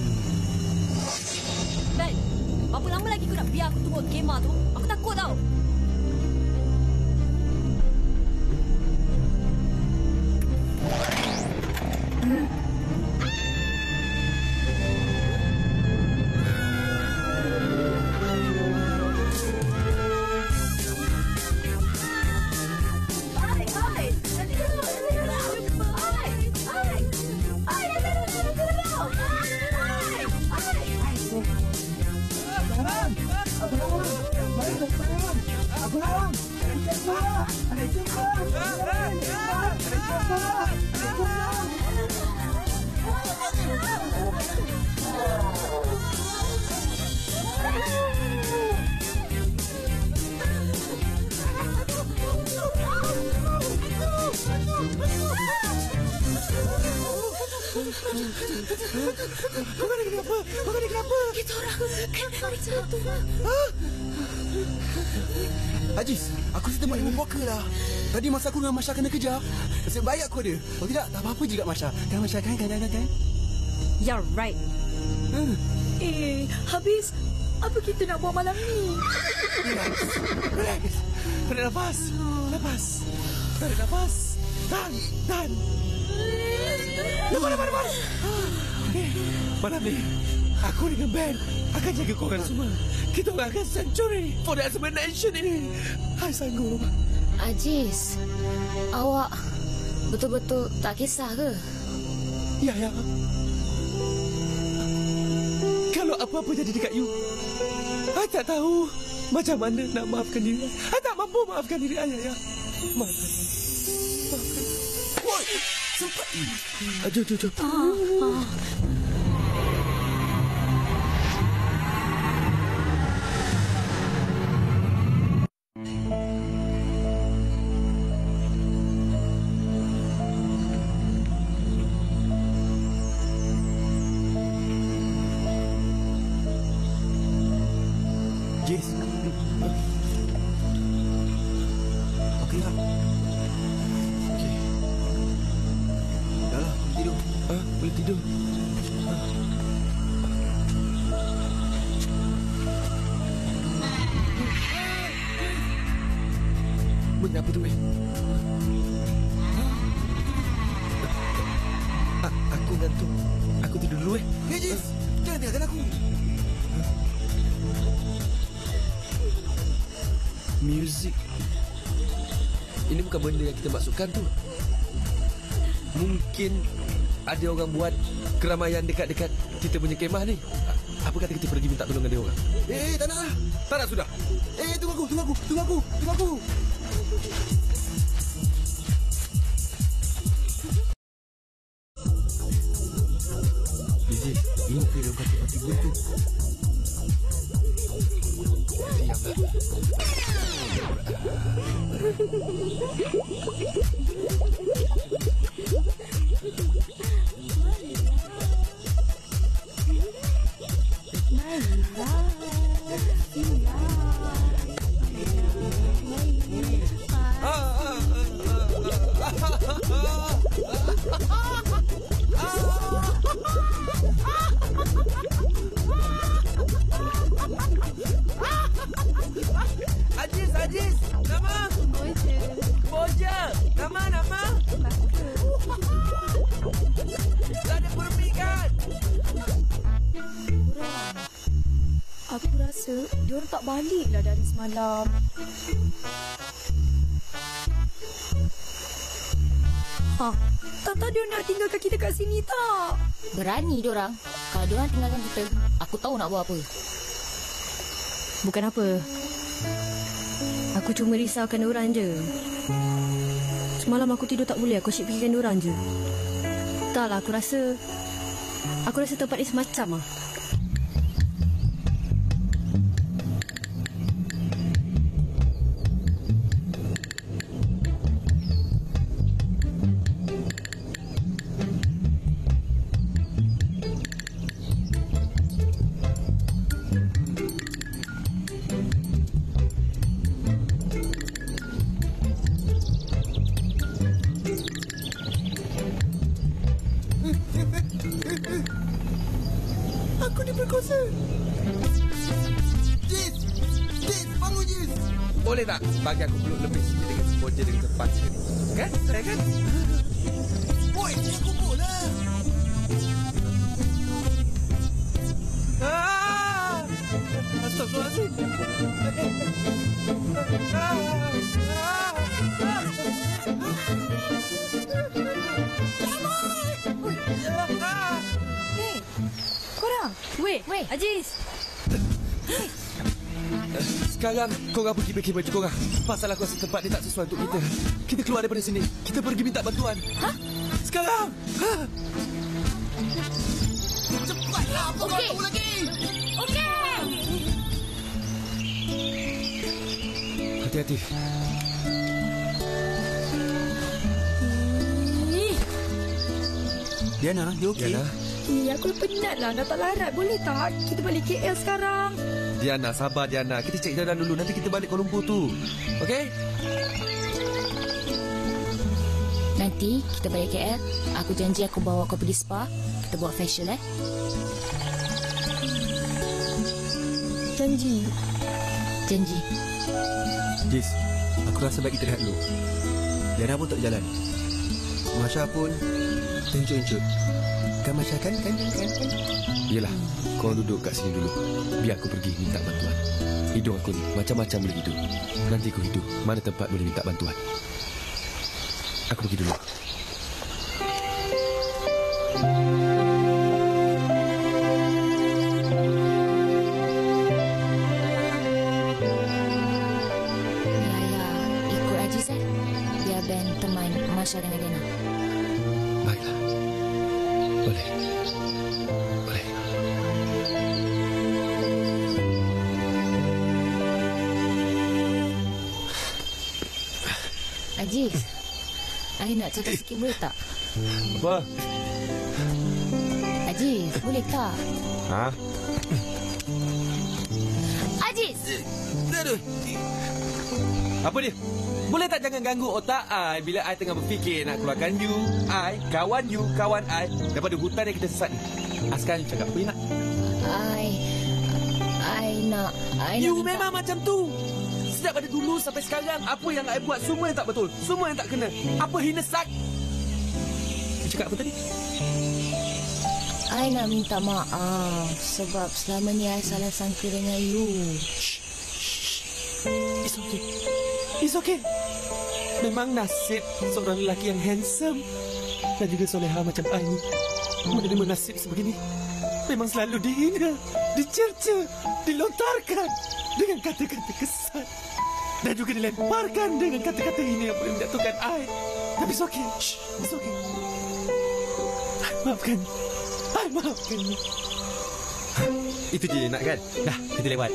Ben, berapa lama lagi kau nak biar aku tunggu kemah tu? Aku takut tau. Kita orang kena jatuh. Hajiz, aku rasa tempat ini membuaka lah. Tadi masa aku dengan Masya kena kejar, nasib baik aku ada. Kalau tidak, tak apa-apa juga Masya. Kan Masya, kan? You're right. Habis apa kita nak buat malam ni? Relax. Tarik nafas. Tarik nafas. Tahan. Lepas. Okey. Malam ni, aku dengan Ben akan jaga korang semua. Kita orang akan sanctuary for the Ultimate Nation ini. Hai sanggup. Aziz, awak betul-betul tak kisah ke? Ya. Kalau apa-apa jadi dekat you, I tak tahu macam mana nak maafkan diri. I tak mampu maafkan diri I, ya. Maafkan. Woi, sempat. Jom. Jis. Okey tak? Okey. Dah lah, tidur. Boleh tidur. Bunyi apa tu, Ben? Aku ngantuk. Aku tidur dulu, Jis, jangan tinggalkan aku. Muzik. Ini bukan benda yang kita masukkan tu. Mungkin ada orang buat keramaian dekat-dekat kita punya kemah ni. Apa kata kita pergi minta tolong dengan dia orang? Tak nak lah. Tak nak sudah. Tunggu aku. Izzy, ini film kaki-kaki buntu. Diamlah. Aziz, nama? Boja. Nama? Tak ada permit kan? Aku rasa diorang tak balik lah dari semalam. Tak tahu dia nak tinggalkan kita kat sini tak? Berani diorang. Kalau diorang tinggalkan kita, aku tahu nak buat apa. Bukan apa. Aku cuma risaukan diorang je. Semalam aku tidur tak boleh. Aku asyik fikirkan diorang je. Taklah, aku rasa tempat ni semacam lah. Aku diperkosa. Jis, bangun Jis. Boleh tak bagi aku peluk lebih sikit dengan Boja dengan tempat sini? Kan? Saya kan? Boy, aku bola. Astagfirullahaladzim. Korang. Weh, Aziz. Sekarang korang pergi pakai baju korang. Pasal aku rasa tempat ni tak sesuai untuk kita. Kita keluar daripada sini. Kita pergi minta bantuan. Ha? Sekarang. Cepatlah, Okey. tunggu lagi. Okey. Hati-hati. Diana, you okey? Diana. Aku penat lah. Dah tak larat. Boleh tak? Kita balik KL sekarang. Diana, sabar Diana. Kita cek jalan dulu. Nanti kita balik Kuala Lumpur tu. Okey? Nanti kita balik KL. Aku janji aku bawa kau pergi spa. Kita buat facial Janji. Janji. Jis, aku rasa baik kita rehat dulu. Diana pun tak jalan. Masya pun tencut-tencut. Kan Masya kan? Yelah, kau duduk kat sini dulu. Biar aku pergi minta bantuan. Hidung aku ni macam-macam boleh hidup. Nanti aku hidup mana tempat boleh minta bantuan. Aku pergi dulu. Ikut Ajis biar Ben teman Masya dengan Diana. Baiklah. Boleh. Ajis, I nak cakap sikit boleh tak? Apa? Ajis, boleh tak? Ha? Ajis! Aduh. Apa dia? Boleh tak jangan ganggu otak I bila I tengah berfikir nak keluarkan you, kawan I daripada hutan yang kita sesat ni. Sekarang you cakap apa you nak? I nak You minta. memang macam tu. Sejak pada dulu sampai sekarang, apa yang I buat semua yang tak betul. Semua yang tak kena. Apa hina sak? You cakap apa tadi? I nak minta maaf sebab selama ni I salah sangka dengan you. It's okay. It's okay. Memang nasib seorang lelaki yang handsome dan juga soleha macam I ni menerima nasib sebegini. Memang selalu dihina, dicerca, dilontarkan dengan kata-kata kesat dan juga dilemparkan dengan kata-kata hina yang boleh menjatuhkan I. Tapi it's okay. It's okay. Maafkan. Maafkan. Itu je nak kan? Dah, kita lewat.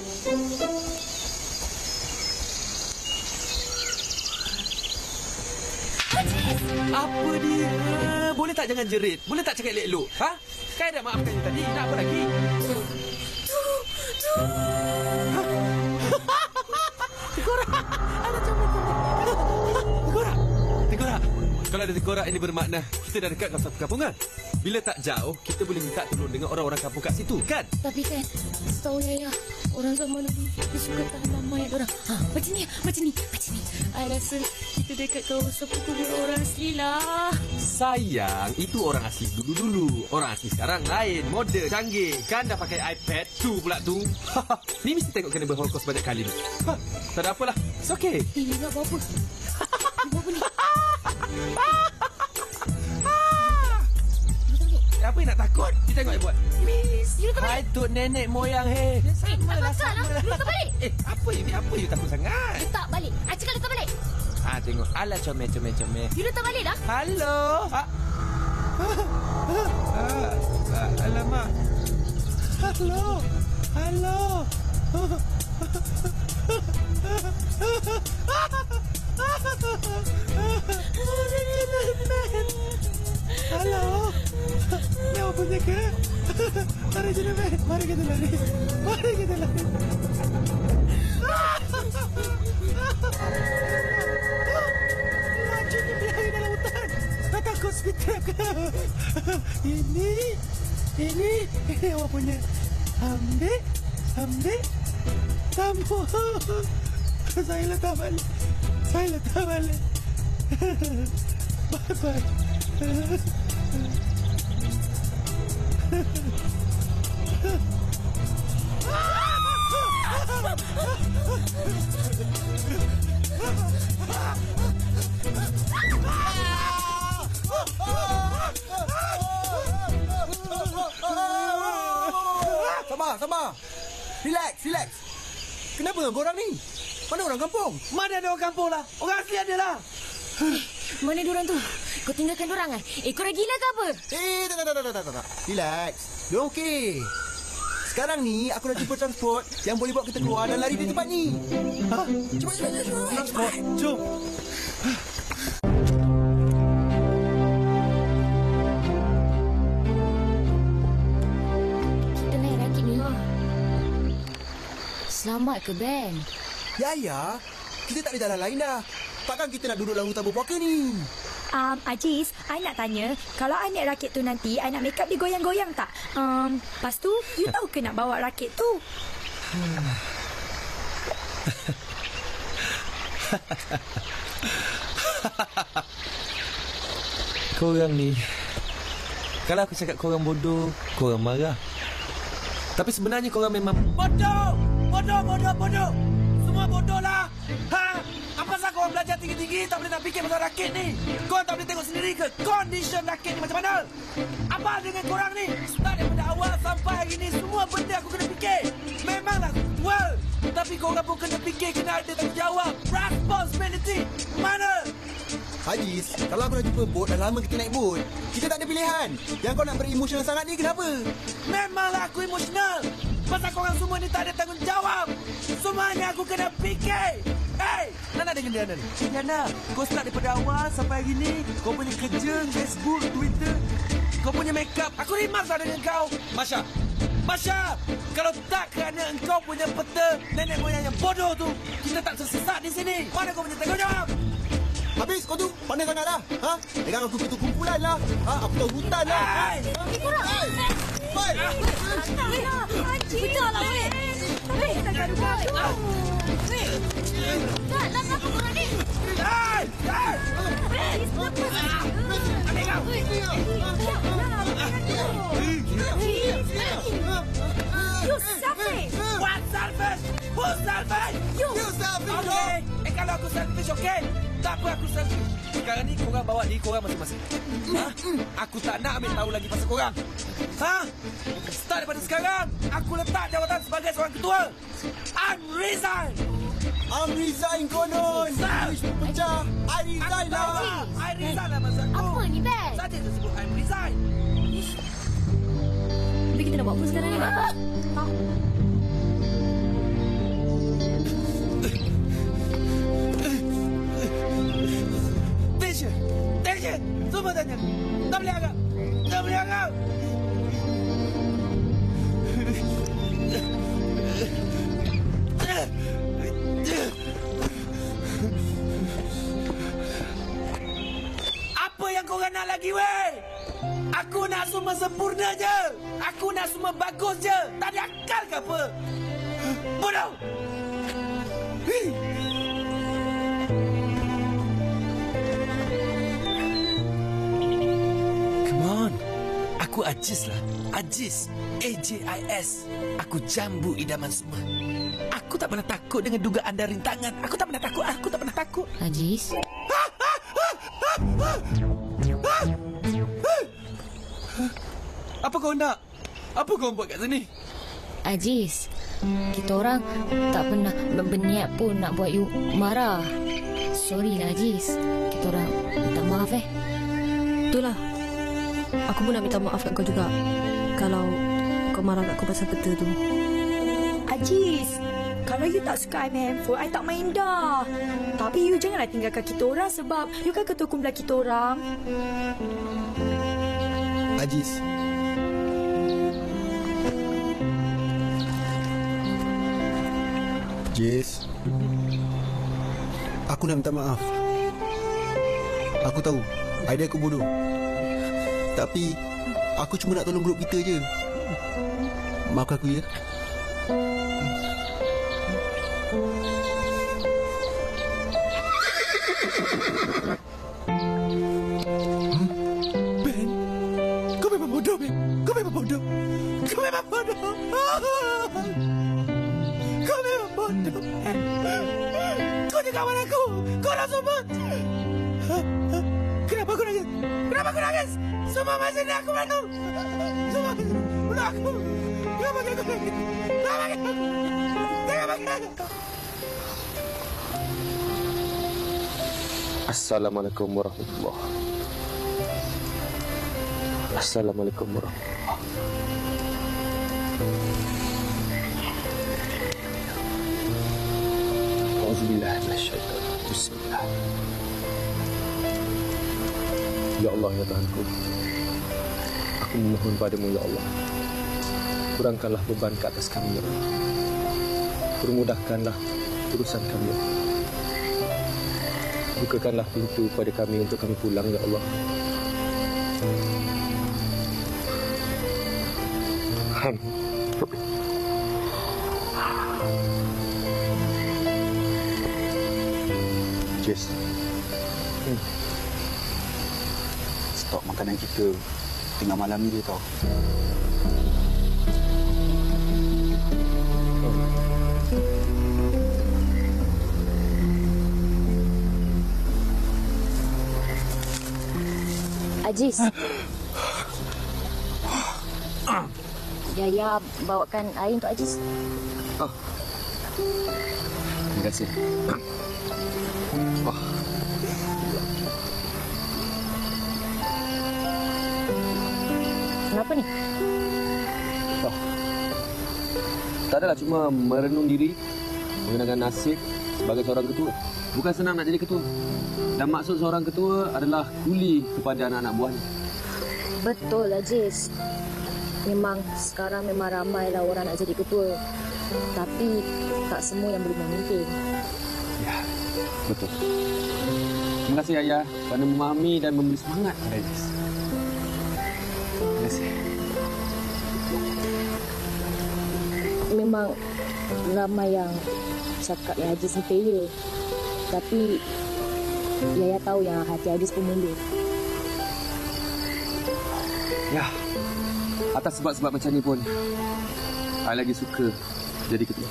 Apa dia? Boleh tak jangan jerit? Boleh tak cakap elok-elok? Ha? Kan dah maafkan you tadi. Nak apa lagi? Tengkorak. Kalau ada tengkorak ini bermakna kita dah dekat kawasan perkampungan. Bila tak jauh, kita boleh minta tolong dengan orang-orang kampung kat situ, kan? Tapi kan, setahu Yaya, orang zaman dulu dia suka tanam mayat orang. Macam ni. I rasa kita dekat kawasan perkumpulan orang asli lah. Sayang, itu orang asli dulu-dulu. Orang asli sekarang lain, moden, canggih. Kan dah pakai iPad tu pula tu. Ni mesti tengok kena berholocaust banyak kali ni. Tak ada apalah. It's okay. Tak apa-apa. Apa ni? Apa yang nak takut? Kita tengok yang buat. Miss, you tak balik. Hai, tuk nenek moyang, hei. Tak pasal lah. You tak balik. Apa you takut sangat? You tak balik. I cakap you tak balik. Tengok. Alah, comel. You tak balik dah. Halo. Alamak. Halo. Halo. Ni apa punya ke? Mari gentleman. Mari kita lari. Laju ni berlari dalam hutan. Tak takut speed trap ke? Ini apa punya? Ambil. Sambung. Saya letak balik. Bye-bye. Sabar. Relax. Kenapa dengan korang ni? Mana orang kampung? Mana ada orang kampung lah? Orang asli ada lah. Mana diorang tu? Kau tinggalkan diorang kan? Korang gila ke apa? Tak. Relax. Diorang okey. Sekarang ni aku nak jumpa transport yang boleh bawa kita keluar dan lari dari tempat ni. Ha? Cepat. Transport. Jom. Kita naik rakit ni. Selamat ke, Ben? Ya. Kita tak ada jalan lain dah. Takkan kita nak duduk dalam hutan berpuaka ni? Aziz, I nak tanya, kalau I naik rakit tu nanti, I nak make up dia goyang-goyang tak? Lepas tu, you tahu ke nak bawa rakit tu? Korang ni, kalau aku cakap korang bodoh, korang marah. Tapi sebenarnya korang memang Bodoh! Semua bodoh lah. Apa sah korang belajar tinggi-tinggi tak boleh nak fikir pasal rakit ni? Korang tak boleh tengok sendiri ke condition rakit ni macam mana? Apa dengan korang ni? Start daripada awal sampai hari ni semua benda aku kena fikir. Memanglah aku tua, tapi korang pun kena fikir, kena ada tanggungjawab. Responsibility. Mana? Hajiz, kalau aku nak jumpa bot, dah lama kita naik bot. Kita tak ada pilihan. Yang kau nak beremosional sangat ni kenapa? Memanglah aku emosional. Pasal korang semua ni tak ada tanggungjawab. Semuanya aku kena fikir. Hey, Nana dengan Diana ni. Diana, kau start daripada awal sampai hari ni. Kau punya kerja, Facebook, Twitter. Kau punya make up. Aku rimas lah dengan kau. Masya, kalau tak kerana engkau punya peta nenek moyang yang bodoh tu, kita tak tersesat di sini. Mana kau punya tanggungjawab? Habis kau tu pandai sangat dah. Ha? Pegang aku ketua kumpulan lah. Ha? Aku tahu hutan lah. Korang! Baik. Betul lah, weh! Weh, tak gaduh. Weh! Tak, lah apa korang ni? Hey! Weh, lepas! Ambil kau! You selfish! What selfish? Who selfish? You selfish. Okay. Kalau aku selfish, okay? Tak apa aku selfish. Sekarang ni korang bawa diri korang masing-masing. Ha? Aku tak nak ambil tahu lagi pasal korang. Ha? Start daripada sekarang, aku letak jawatan sebagai seorang ketua. I'm resign konon. Wish pecah. I resign lah. I resign lah masa aku. Apa ni, Ben? Saja dia sebut I'm resign. Tapi kita nak buat apa sekarang ni? Tension. Semua tanya. Tak boleh agak. Apa yang korang nak lagi, weh? Aku nak semua sempurna je. Aku nak semua bagus je. Tak ada akal ke apa? Bodoh! Come on. Aku Aziz lah. Aziz. AJIS. Aku jambu idaman semua. Aku tak pernah takut dengan dugaan dan rintangan. Aku tak pernah takut. Aziz? Apa kau nak? Apa kau buat kat sini? Aziz, kita orang tak pernah berniat pun nak buat you marah. Sorry lah, Aziz. Kita orang minta maaf, Itulah. Aku pun nak minta maaf kat kau juga. Kalau kau marah kat aku pasal peta tu. Aziz, kalau you tak suka I main handphone, I tak main dah. Tapi you janganlah tinggalkan kita orang sebab you kan ketua kumpulan kita orang. Aziz. Jess, aku nak minta maaf. Aku tahu idea aku bodoh. Tapi aku cuma nak tolong grup kita je. Maafkan aku, ya. Ben, kau memang bodoh, Ben. Kau memang bodoh. Kau ni kawan aku. Kau lah semua. Kenapa aku nangis? Semua masa ni aku berantem. Semua bunuh aku. Kenapa aku nangis? Assalamualaikum warahmatullahi. Assalamualaikum warahmatullahi. Auzubillah minasyaitanir rajim. Bismillah. Ya Allah, ya Tuhanku, aku memohon padamu, ya Allah, kurangkanlah beban ke atas kami, ya Allah. Permudahkanlah urusan kami, ya Allah. Bukakanlah pintu pada kami untuk kami pulang, ya Allah. Jess. Stok makanan kita tengah malam ni dia tau. Aziz. Yaya bawakan air untuk Aziz. Terima kasih. Kenapa ni? Tak adalah, cuma merenung diri, mengenangkan nasib sebagai seorang ketua. Bukan senang nak jadi ketua. Dan maksud seorang ketua adalah kuli kepada anak-anak buahnya. Betul, Aziz. Memang sekarang memang ramailah orang nak jadi ketua. Tapi tak semua yang boleh memimpin. Ya, betul. Terima kasih, Ayah, kerana memahami dan memberi semangat pada Aziz. Terima kasih. Memang ramai yang cakap yang Aziz ni failure. Tapi Yaya tahu yang hati Aziz pun mundur. Ya, atas sebab-sebab macam ni pun, saya lagi suka jadi ketua.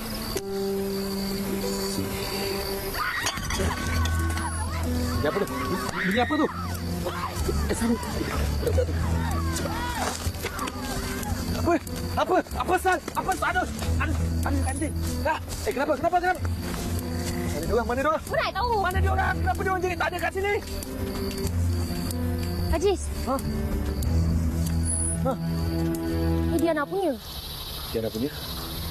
Bunyi apa tu? Bunyi apa tu? Sana. Apa? Apa? Apa sal? Apa sal? Aduh, kantin. Dah. Kenapa? Mana dia orang? Mana tahu? Mana dia orang? Kenapa dia orang jadi tak ada kat sini? Aziz. Ini dia nak punya. Dia nak punya?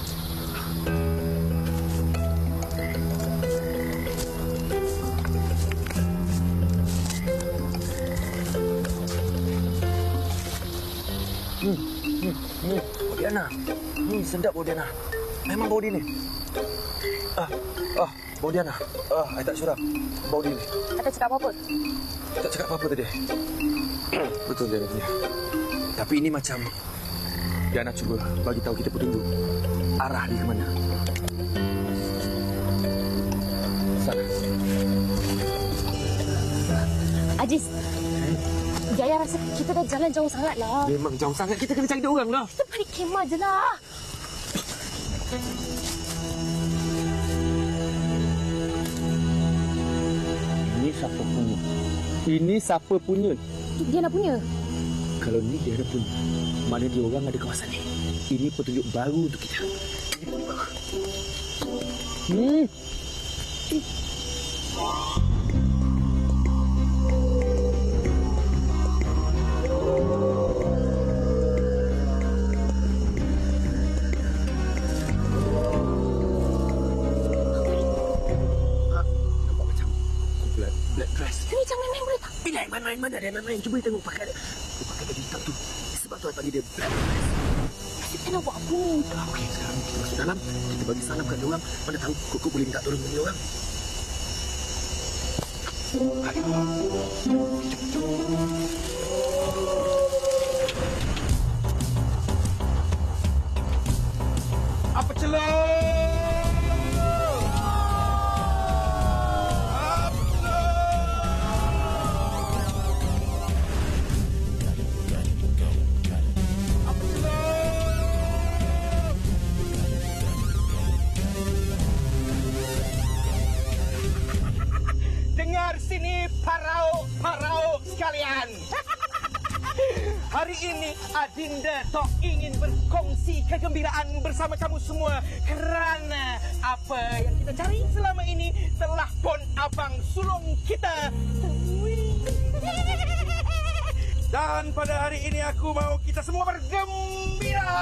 Diana. Sedap bau Diana. Memang bau dia ni. Bau Diana. I tak curang. Bau dia ni. Tak cakap apa-apa. Tak cakap apa-apa tadi. Betul Diana punya. Tapi ini macam Diana cuba bagi tahu kita petunjuk arah dia ke mana. Sana. Aziz. Jaya rasa kita dah jalan jauh sangat lah. Memang jauh sangat. Kita kena cari dia orang lah. Kita balik kemah je lah. Ini siapa punya? Ini siapa punya? Dia nak punya. Kalau ni dia ada punya, mana dia orang ada kawasan ni? Ini petunjuk baru untuk kita. Ini petunjuk baru. Nampak macam black dress. Sini jangan main-main boleh tak? Bila main-main mana ada main-main? Cuba tengok pakai dia. Dia pakai baju hitam tu. Sebab tu I panggil dia black dress. Kita nak buat apa ni? Okey, sekarang kita masuk dalam. Kita bagi salam kat dia orang. Mana tahu Koko boleh minta tolong dengan dia orang. Hai. Apa celah? Dengar sini parau sekalian. hari ini Adinda Tok ingin berkongsi kegembiraan bersama kamu semua kerana apa yang kita cari selama ini telah pun abang sulung kita temui. Dan pada hari ini aku mau kita semua bergembira.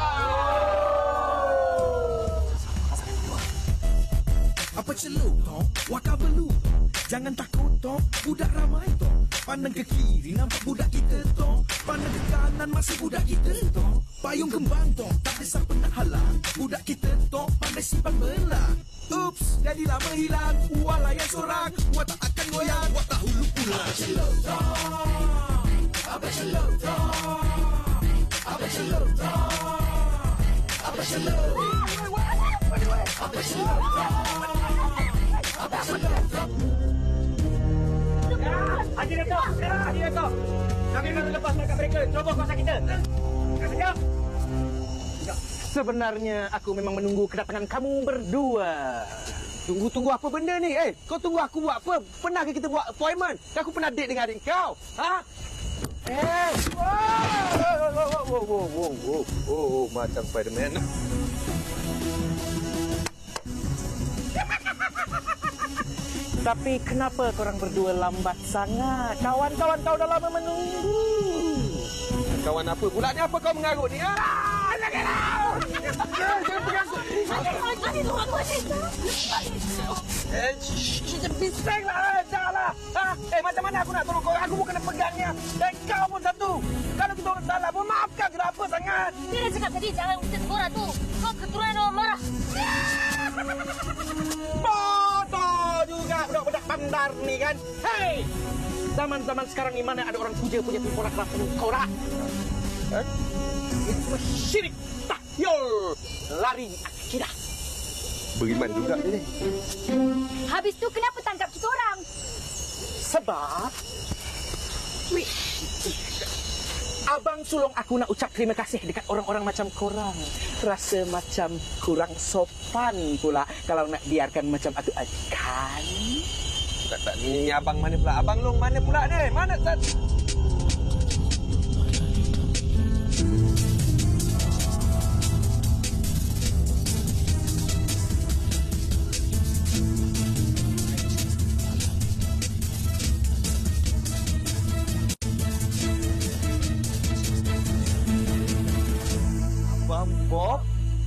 Apa celuk toh? Waka beluk toh? Jangan takut toh, budak ramai toh. Pandang ke kiri nampak budak kita toh. Pandang ke kanan masih budak kita toh. Payung kembang toh, tak ada siapa nak halang. Budak kita toh, pandai simpan belang. Ups, jadi lama hilang. Walayan sorak, wak tak akan goyang. Wak tak hulu pula. Apa celuk toh? Apa celuk toh? Apa celuk toh? Apa celuk? Apa celuk toh? Haji Dato', sekarang Haji Dato'. Kami akan lepas mereka. Coba kuasa kita. Sekejap. Sebenarnya aku memang menunggu kedatangan kamu berdua. Tunggu apa benda ni? Kau tunggu aku buat apa? Pernah ke kita buat appointment? Aku pernah date dengan adik kau. Ha? Wow. Macam Spiderman. Tapi kenapa korang berdua lambat sangat? Kawan-kawan kau dah lama menunggu. Kawan apa? Pula ni apa kau mengarut ni? Jangan pegang aku. Bising lah. Janganlah. Macam mana aku nak tolong kau? Aku bukan nak pegangnya. Dan kau pun satu. Kalau kita orang salah pun maafkan. Kenapa sangat? Dia dah cakap tadi jangan usir korang tu. Kau keturunan orang marah. Bodoh juga budak-budak bandar ni kan. Hei! Zaman-zaman sekarang ni mana ada orang puja porak rasa korak. Itu semua syirik. Tahyul. Lari akidah. Beriman juga dia ni. Habis tu kenapa tangkap kita orang? Sebab abang sulung aku nak ucap terima kasih dekat orang-orang macam korang. Rasa macam kurang sopan pula kalau nak biarkan macam aku kan. Tak ni abang mana pula? Abang long mana pula ni? Mana tak? Bob,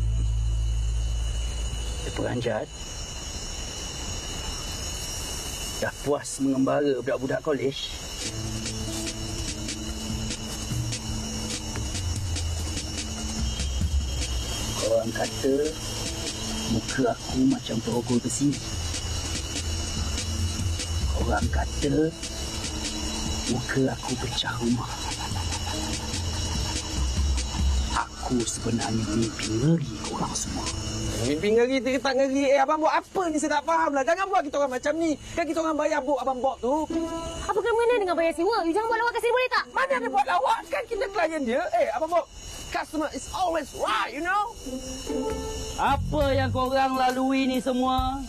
Peranjat dah puas mengembara budak-budak kolej. Orang kata muka aku macam perogol besi. Orang kata muka aku pecah rumah. Aku sebenarnya mimpi ngeri korang semua. Mimpi ngeri tu tak ngeri. Abang buat apa ni? Saya tak faham lah. Jangan buat kita orang macam ni. Kan kita orang bayar abang Bob tu. Apa kena dengan bayar sewa? You jangan buat lawak kat sini boleh tak? Mana ada buat lawak? Kan kita klien dia. Abang Bob. Customer is always right, you know. Apa yang korang lalui ni semua?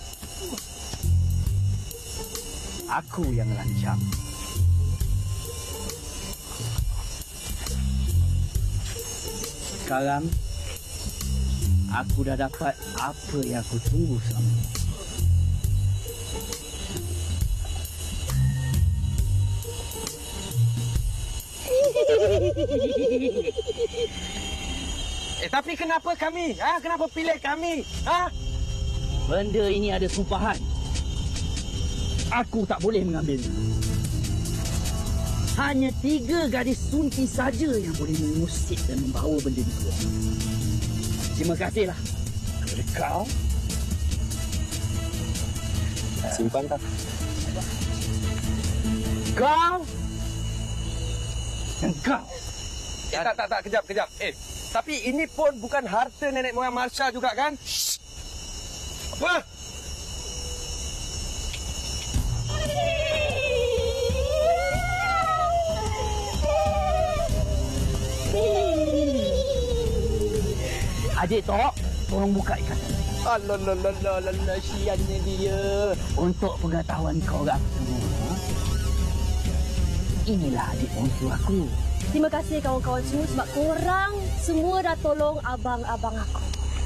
Aku yang rancang. Sekarang, aku dah dapat apa yang aku tunggu selama ini. Tapi kenapa kami? Kenapa pilih kami? Benda ini ada sumpahan. Aku tak boleh mengambilnya. Hanya 3 gadis sunti saja yang boleh mengusik dan membawa benda ini keluar. Terima kasihlah kepada kau. Simpan tak? Kau dan kau. Tak. Kejap. Tapi ini pun bukan harta nenek moyang Marsha juga kan? Apa? Adik Tok, tolong buka ikatan. Alah, siannya dia. Untuk pengetahuan korang semua, inilah adik bongsu aku. Terima kasih kawan-kawan semua sebab korang semua dah tolong abang-abang aku.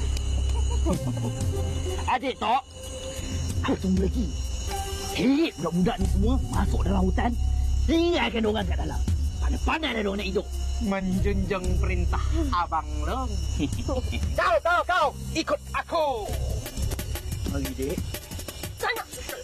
Adik Tok, aku tunggu lagi. Hei, budak-budak ni semua masuk dalam hutan. Tinggalkan orang kat dalam. Pandai-pandai dah orang nak hidup. Menjunjung perintah abang long. Kau, ikut aku. Mari, Dek. Sana.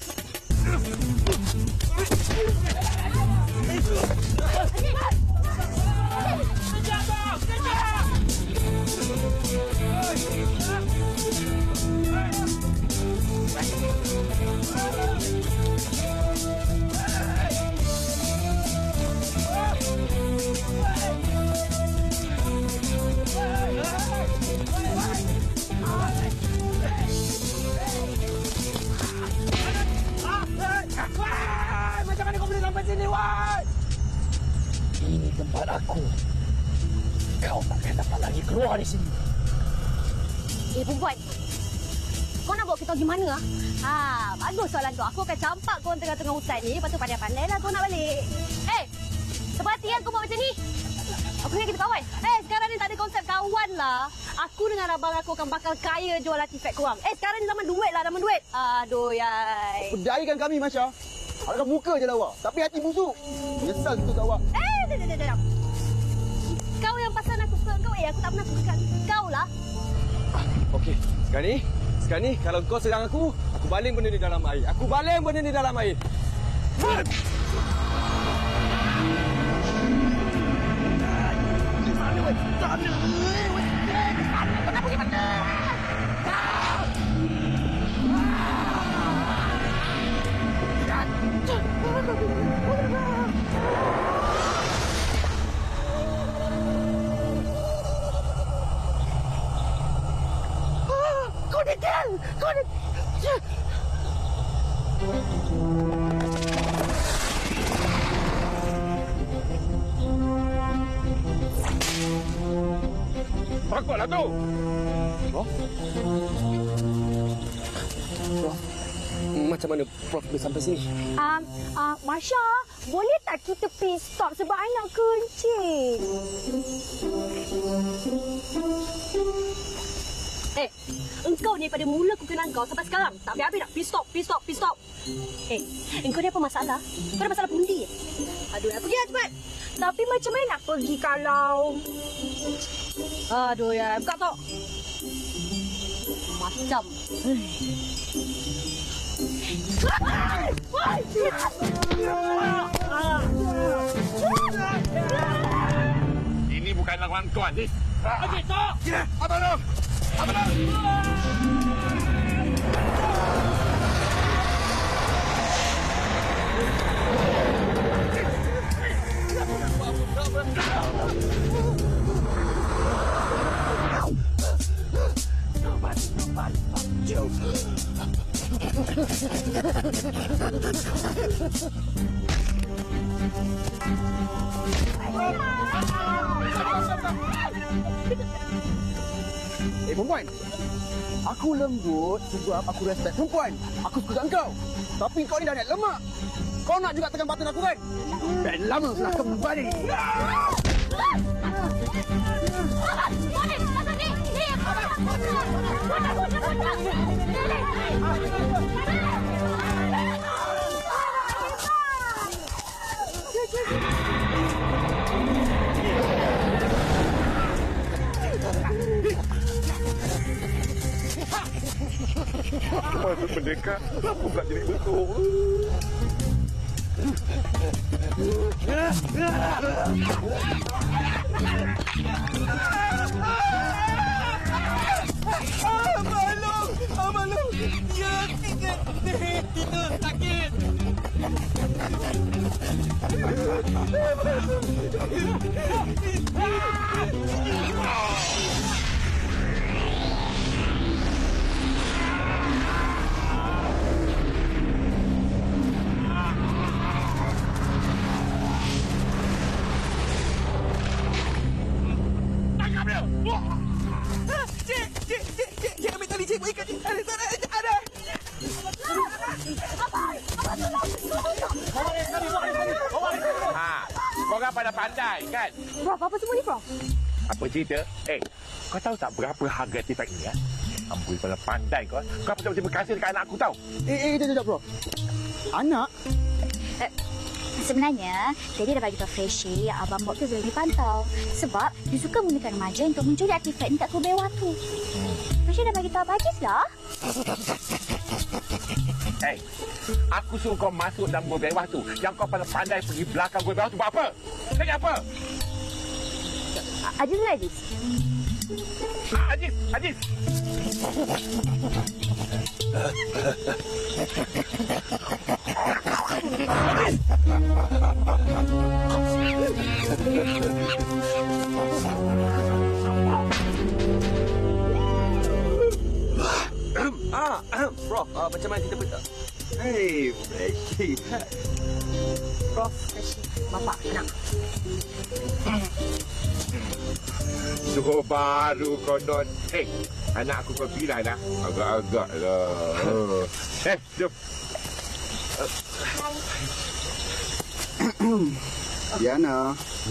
Macam mana kau boleh sampai sini, Wan? Ini tempat aku. Kau takkan dapat lagi keluar di sini. Perempuan. Kau nak bawa kita pergi mana? Bagus soalan tu. Aku akan campak kau tengah-tengah hutan ni. Lepas tu pandai-pandai lah kau nak balik. Sepati yang kau buat macam ni. Aku ingat kita kawan. Sekarang ni tak ada konsep kawan lah. Aku dengan abang aku akan bakal kaya jual artifak korang. Sekarang ni zaman duit lah, zaman duit. Aduh, yai. Perdayakan kami, Masya. Adakah muka je lah awak, tapi hati busuk. Menyesal untuk awak. Kau yang pasal aku suka kau. Aku tak pernah suka kau lah. Okey, sekarang ni kalau kau serang aku baling benda ni dalam air. Aku baling benda ni dalam air. Kau ni. Pakutlah tu. Prof? Macam mana Prof boleh sampai sini? Masya, boleh tak kita pergi stop sebab I nak kencing? Engkau daripada mula aku kenal kau sampai sekarang tak habis-habis nak pergi stop. Engkau ni apa masalah? Kau ada masalah pundi? Aduh, nak pergi lah cepat. Tapi macam mana nak pergi kalau... Aduh ya, buka tok. Macam. Ini bukan lawan tuan, Dik. Okey, Tok. Abang Long. Perempuan, aku lembut sebab aku respect perempuan. Aku suka kau. Tapi kau ni dah naik lemak. Kau nak juga tekan button aku kan? Dan lama sudah kembali. Masuk mendekat, aku pula jadi betul. Abang Long, dia tidur sakit. Cik, ambil tali cik, ikat cik. Ada. Kau pandai kan? Prof, apa semua ni, Prof? Apa cerita? Kau tahu tak berapa harga artefak ni? Amboi, kau pandai kau. Kau patut terima kasih dekat anak aku tahu. Sekejap, bro. Anak? Sebenarnya, Daddy dah bagi tahu Freshy yang Abang Bob tu boleh dipantau. Sebab dia suka menggunakan remaja untuk mencuri artifak ni kat kubur waktu. Freshy dah bagi tahu Bagis lah. Aku suruh kau masuk dalam gua bawah tu. Yang kau pandai pergi belakang gua bawah tu buat apa? Cakap apa? Aziz ke Aziz? Aziz. Prof, macam mana kita berita? Hei, Freshy. Prof, Freshy. Bapak, anak. Suruh baru konon. Anak aku kau pilih dah. Agak-agak lah. Jom. Diana.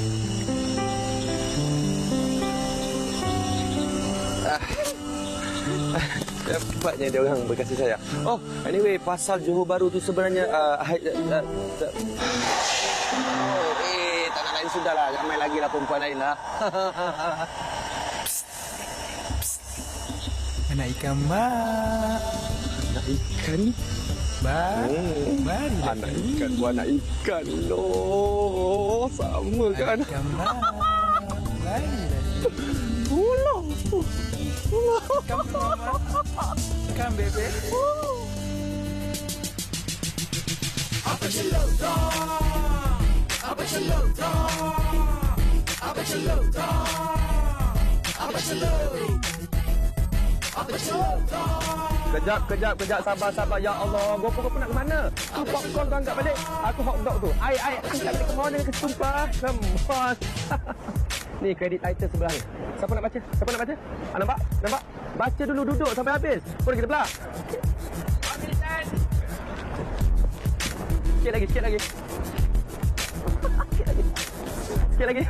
Dapatnya dia orang berkasih sayang. Oh, anyway, pasal Johor Bahru tu sebenarnya tak nak lain sudahlah. Jangan main lagi lah perempuan lain lah. Anak ikan, Mak. Anak ikan? Mari anak ikan buat anak ikan. Loh, sama kan? Anak ikan, Mak. Mari pulang. Come, baby. Apa celok dah? Apa celok dah? Apa celok dah? Apa celok? Apa celok dah? Kejap. Sabar. Ya Allah, gua nak ke mana? Tu popcorn tu angkat balik. Aku hotdog tu. Ai, angkat balik ke mana ke sumpah. Come on. Ni kredit item sebelah ni. Siapa nak baca? Nampak? Baca dulu, duduk sampai habis. Boleh kita belah. Sikit lagi. Sikit lagi.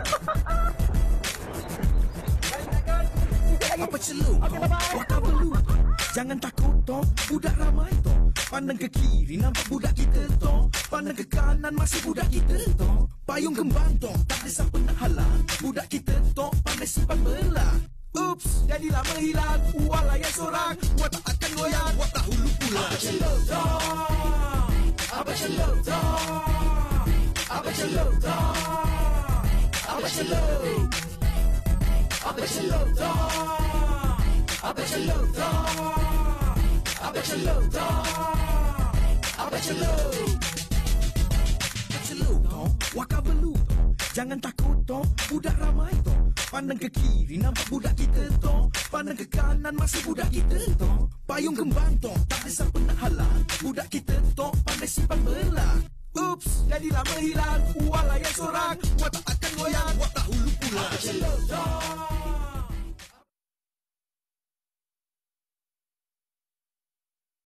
Apa celuk? Waktu belu. Jangan takut toh, budak ramai toh. Pandang ke kiri nampak budak kita toh. Pandang ke kanan masih budak kita toh. Payung kembang toh, tak ada siapa nak halang. Budak kita toh, pandai simpan belah. Ups, jadilah menghilang. Walaya seorang, buat tak akan goyang. Buat tak hulu pulang. Apa celuk toh? Apa celuk toh? Apa celuk toh? Apa celuk? Apa celuk toh? Apa celuk toh? Apa celuk toh? Apa celuk? Apa celuk toh? Wakar belu toh. Jangan takut toh, budak ramai toh. Pandang ke kiri nampak budak kita toh. Pandang ke kanan masih budak kita toh. Payung kembang toh, tak ada siapa nak halang. Budak kita toh, pandai simpan belah. Ups, jadilah menghilang. Walaya seorang, buat tak akan goyang. Buat tak hulu pulang. Apa celuk toh?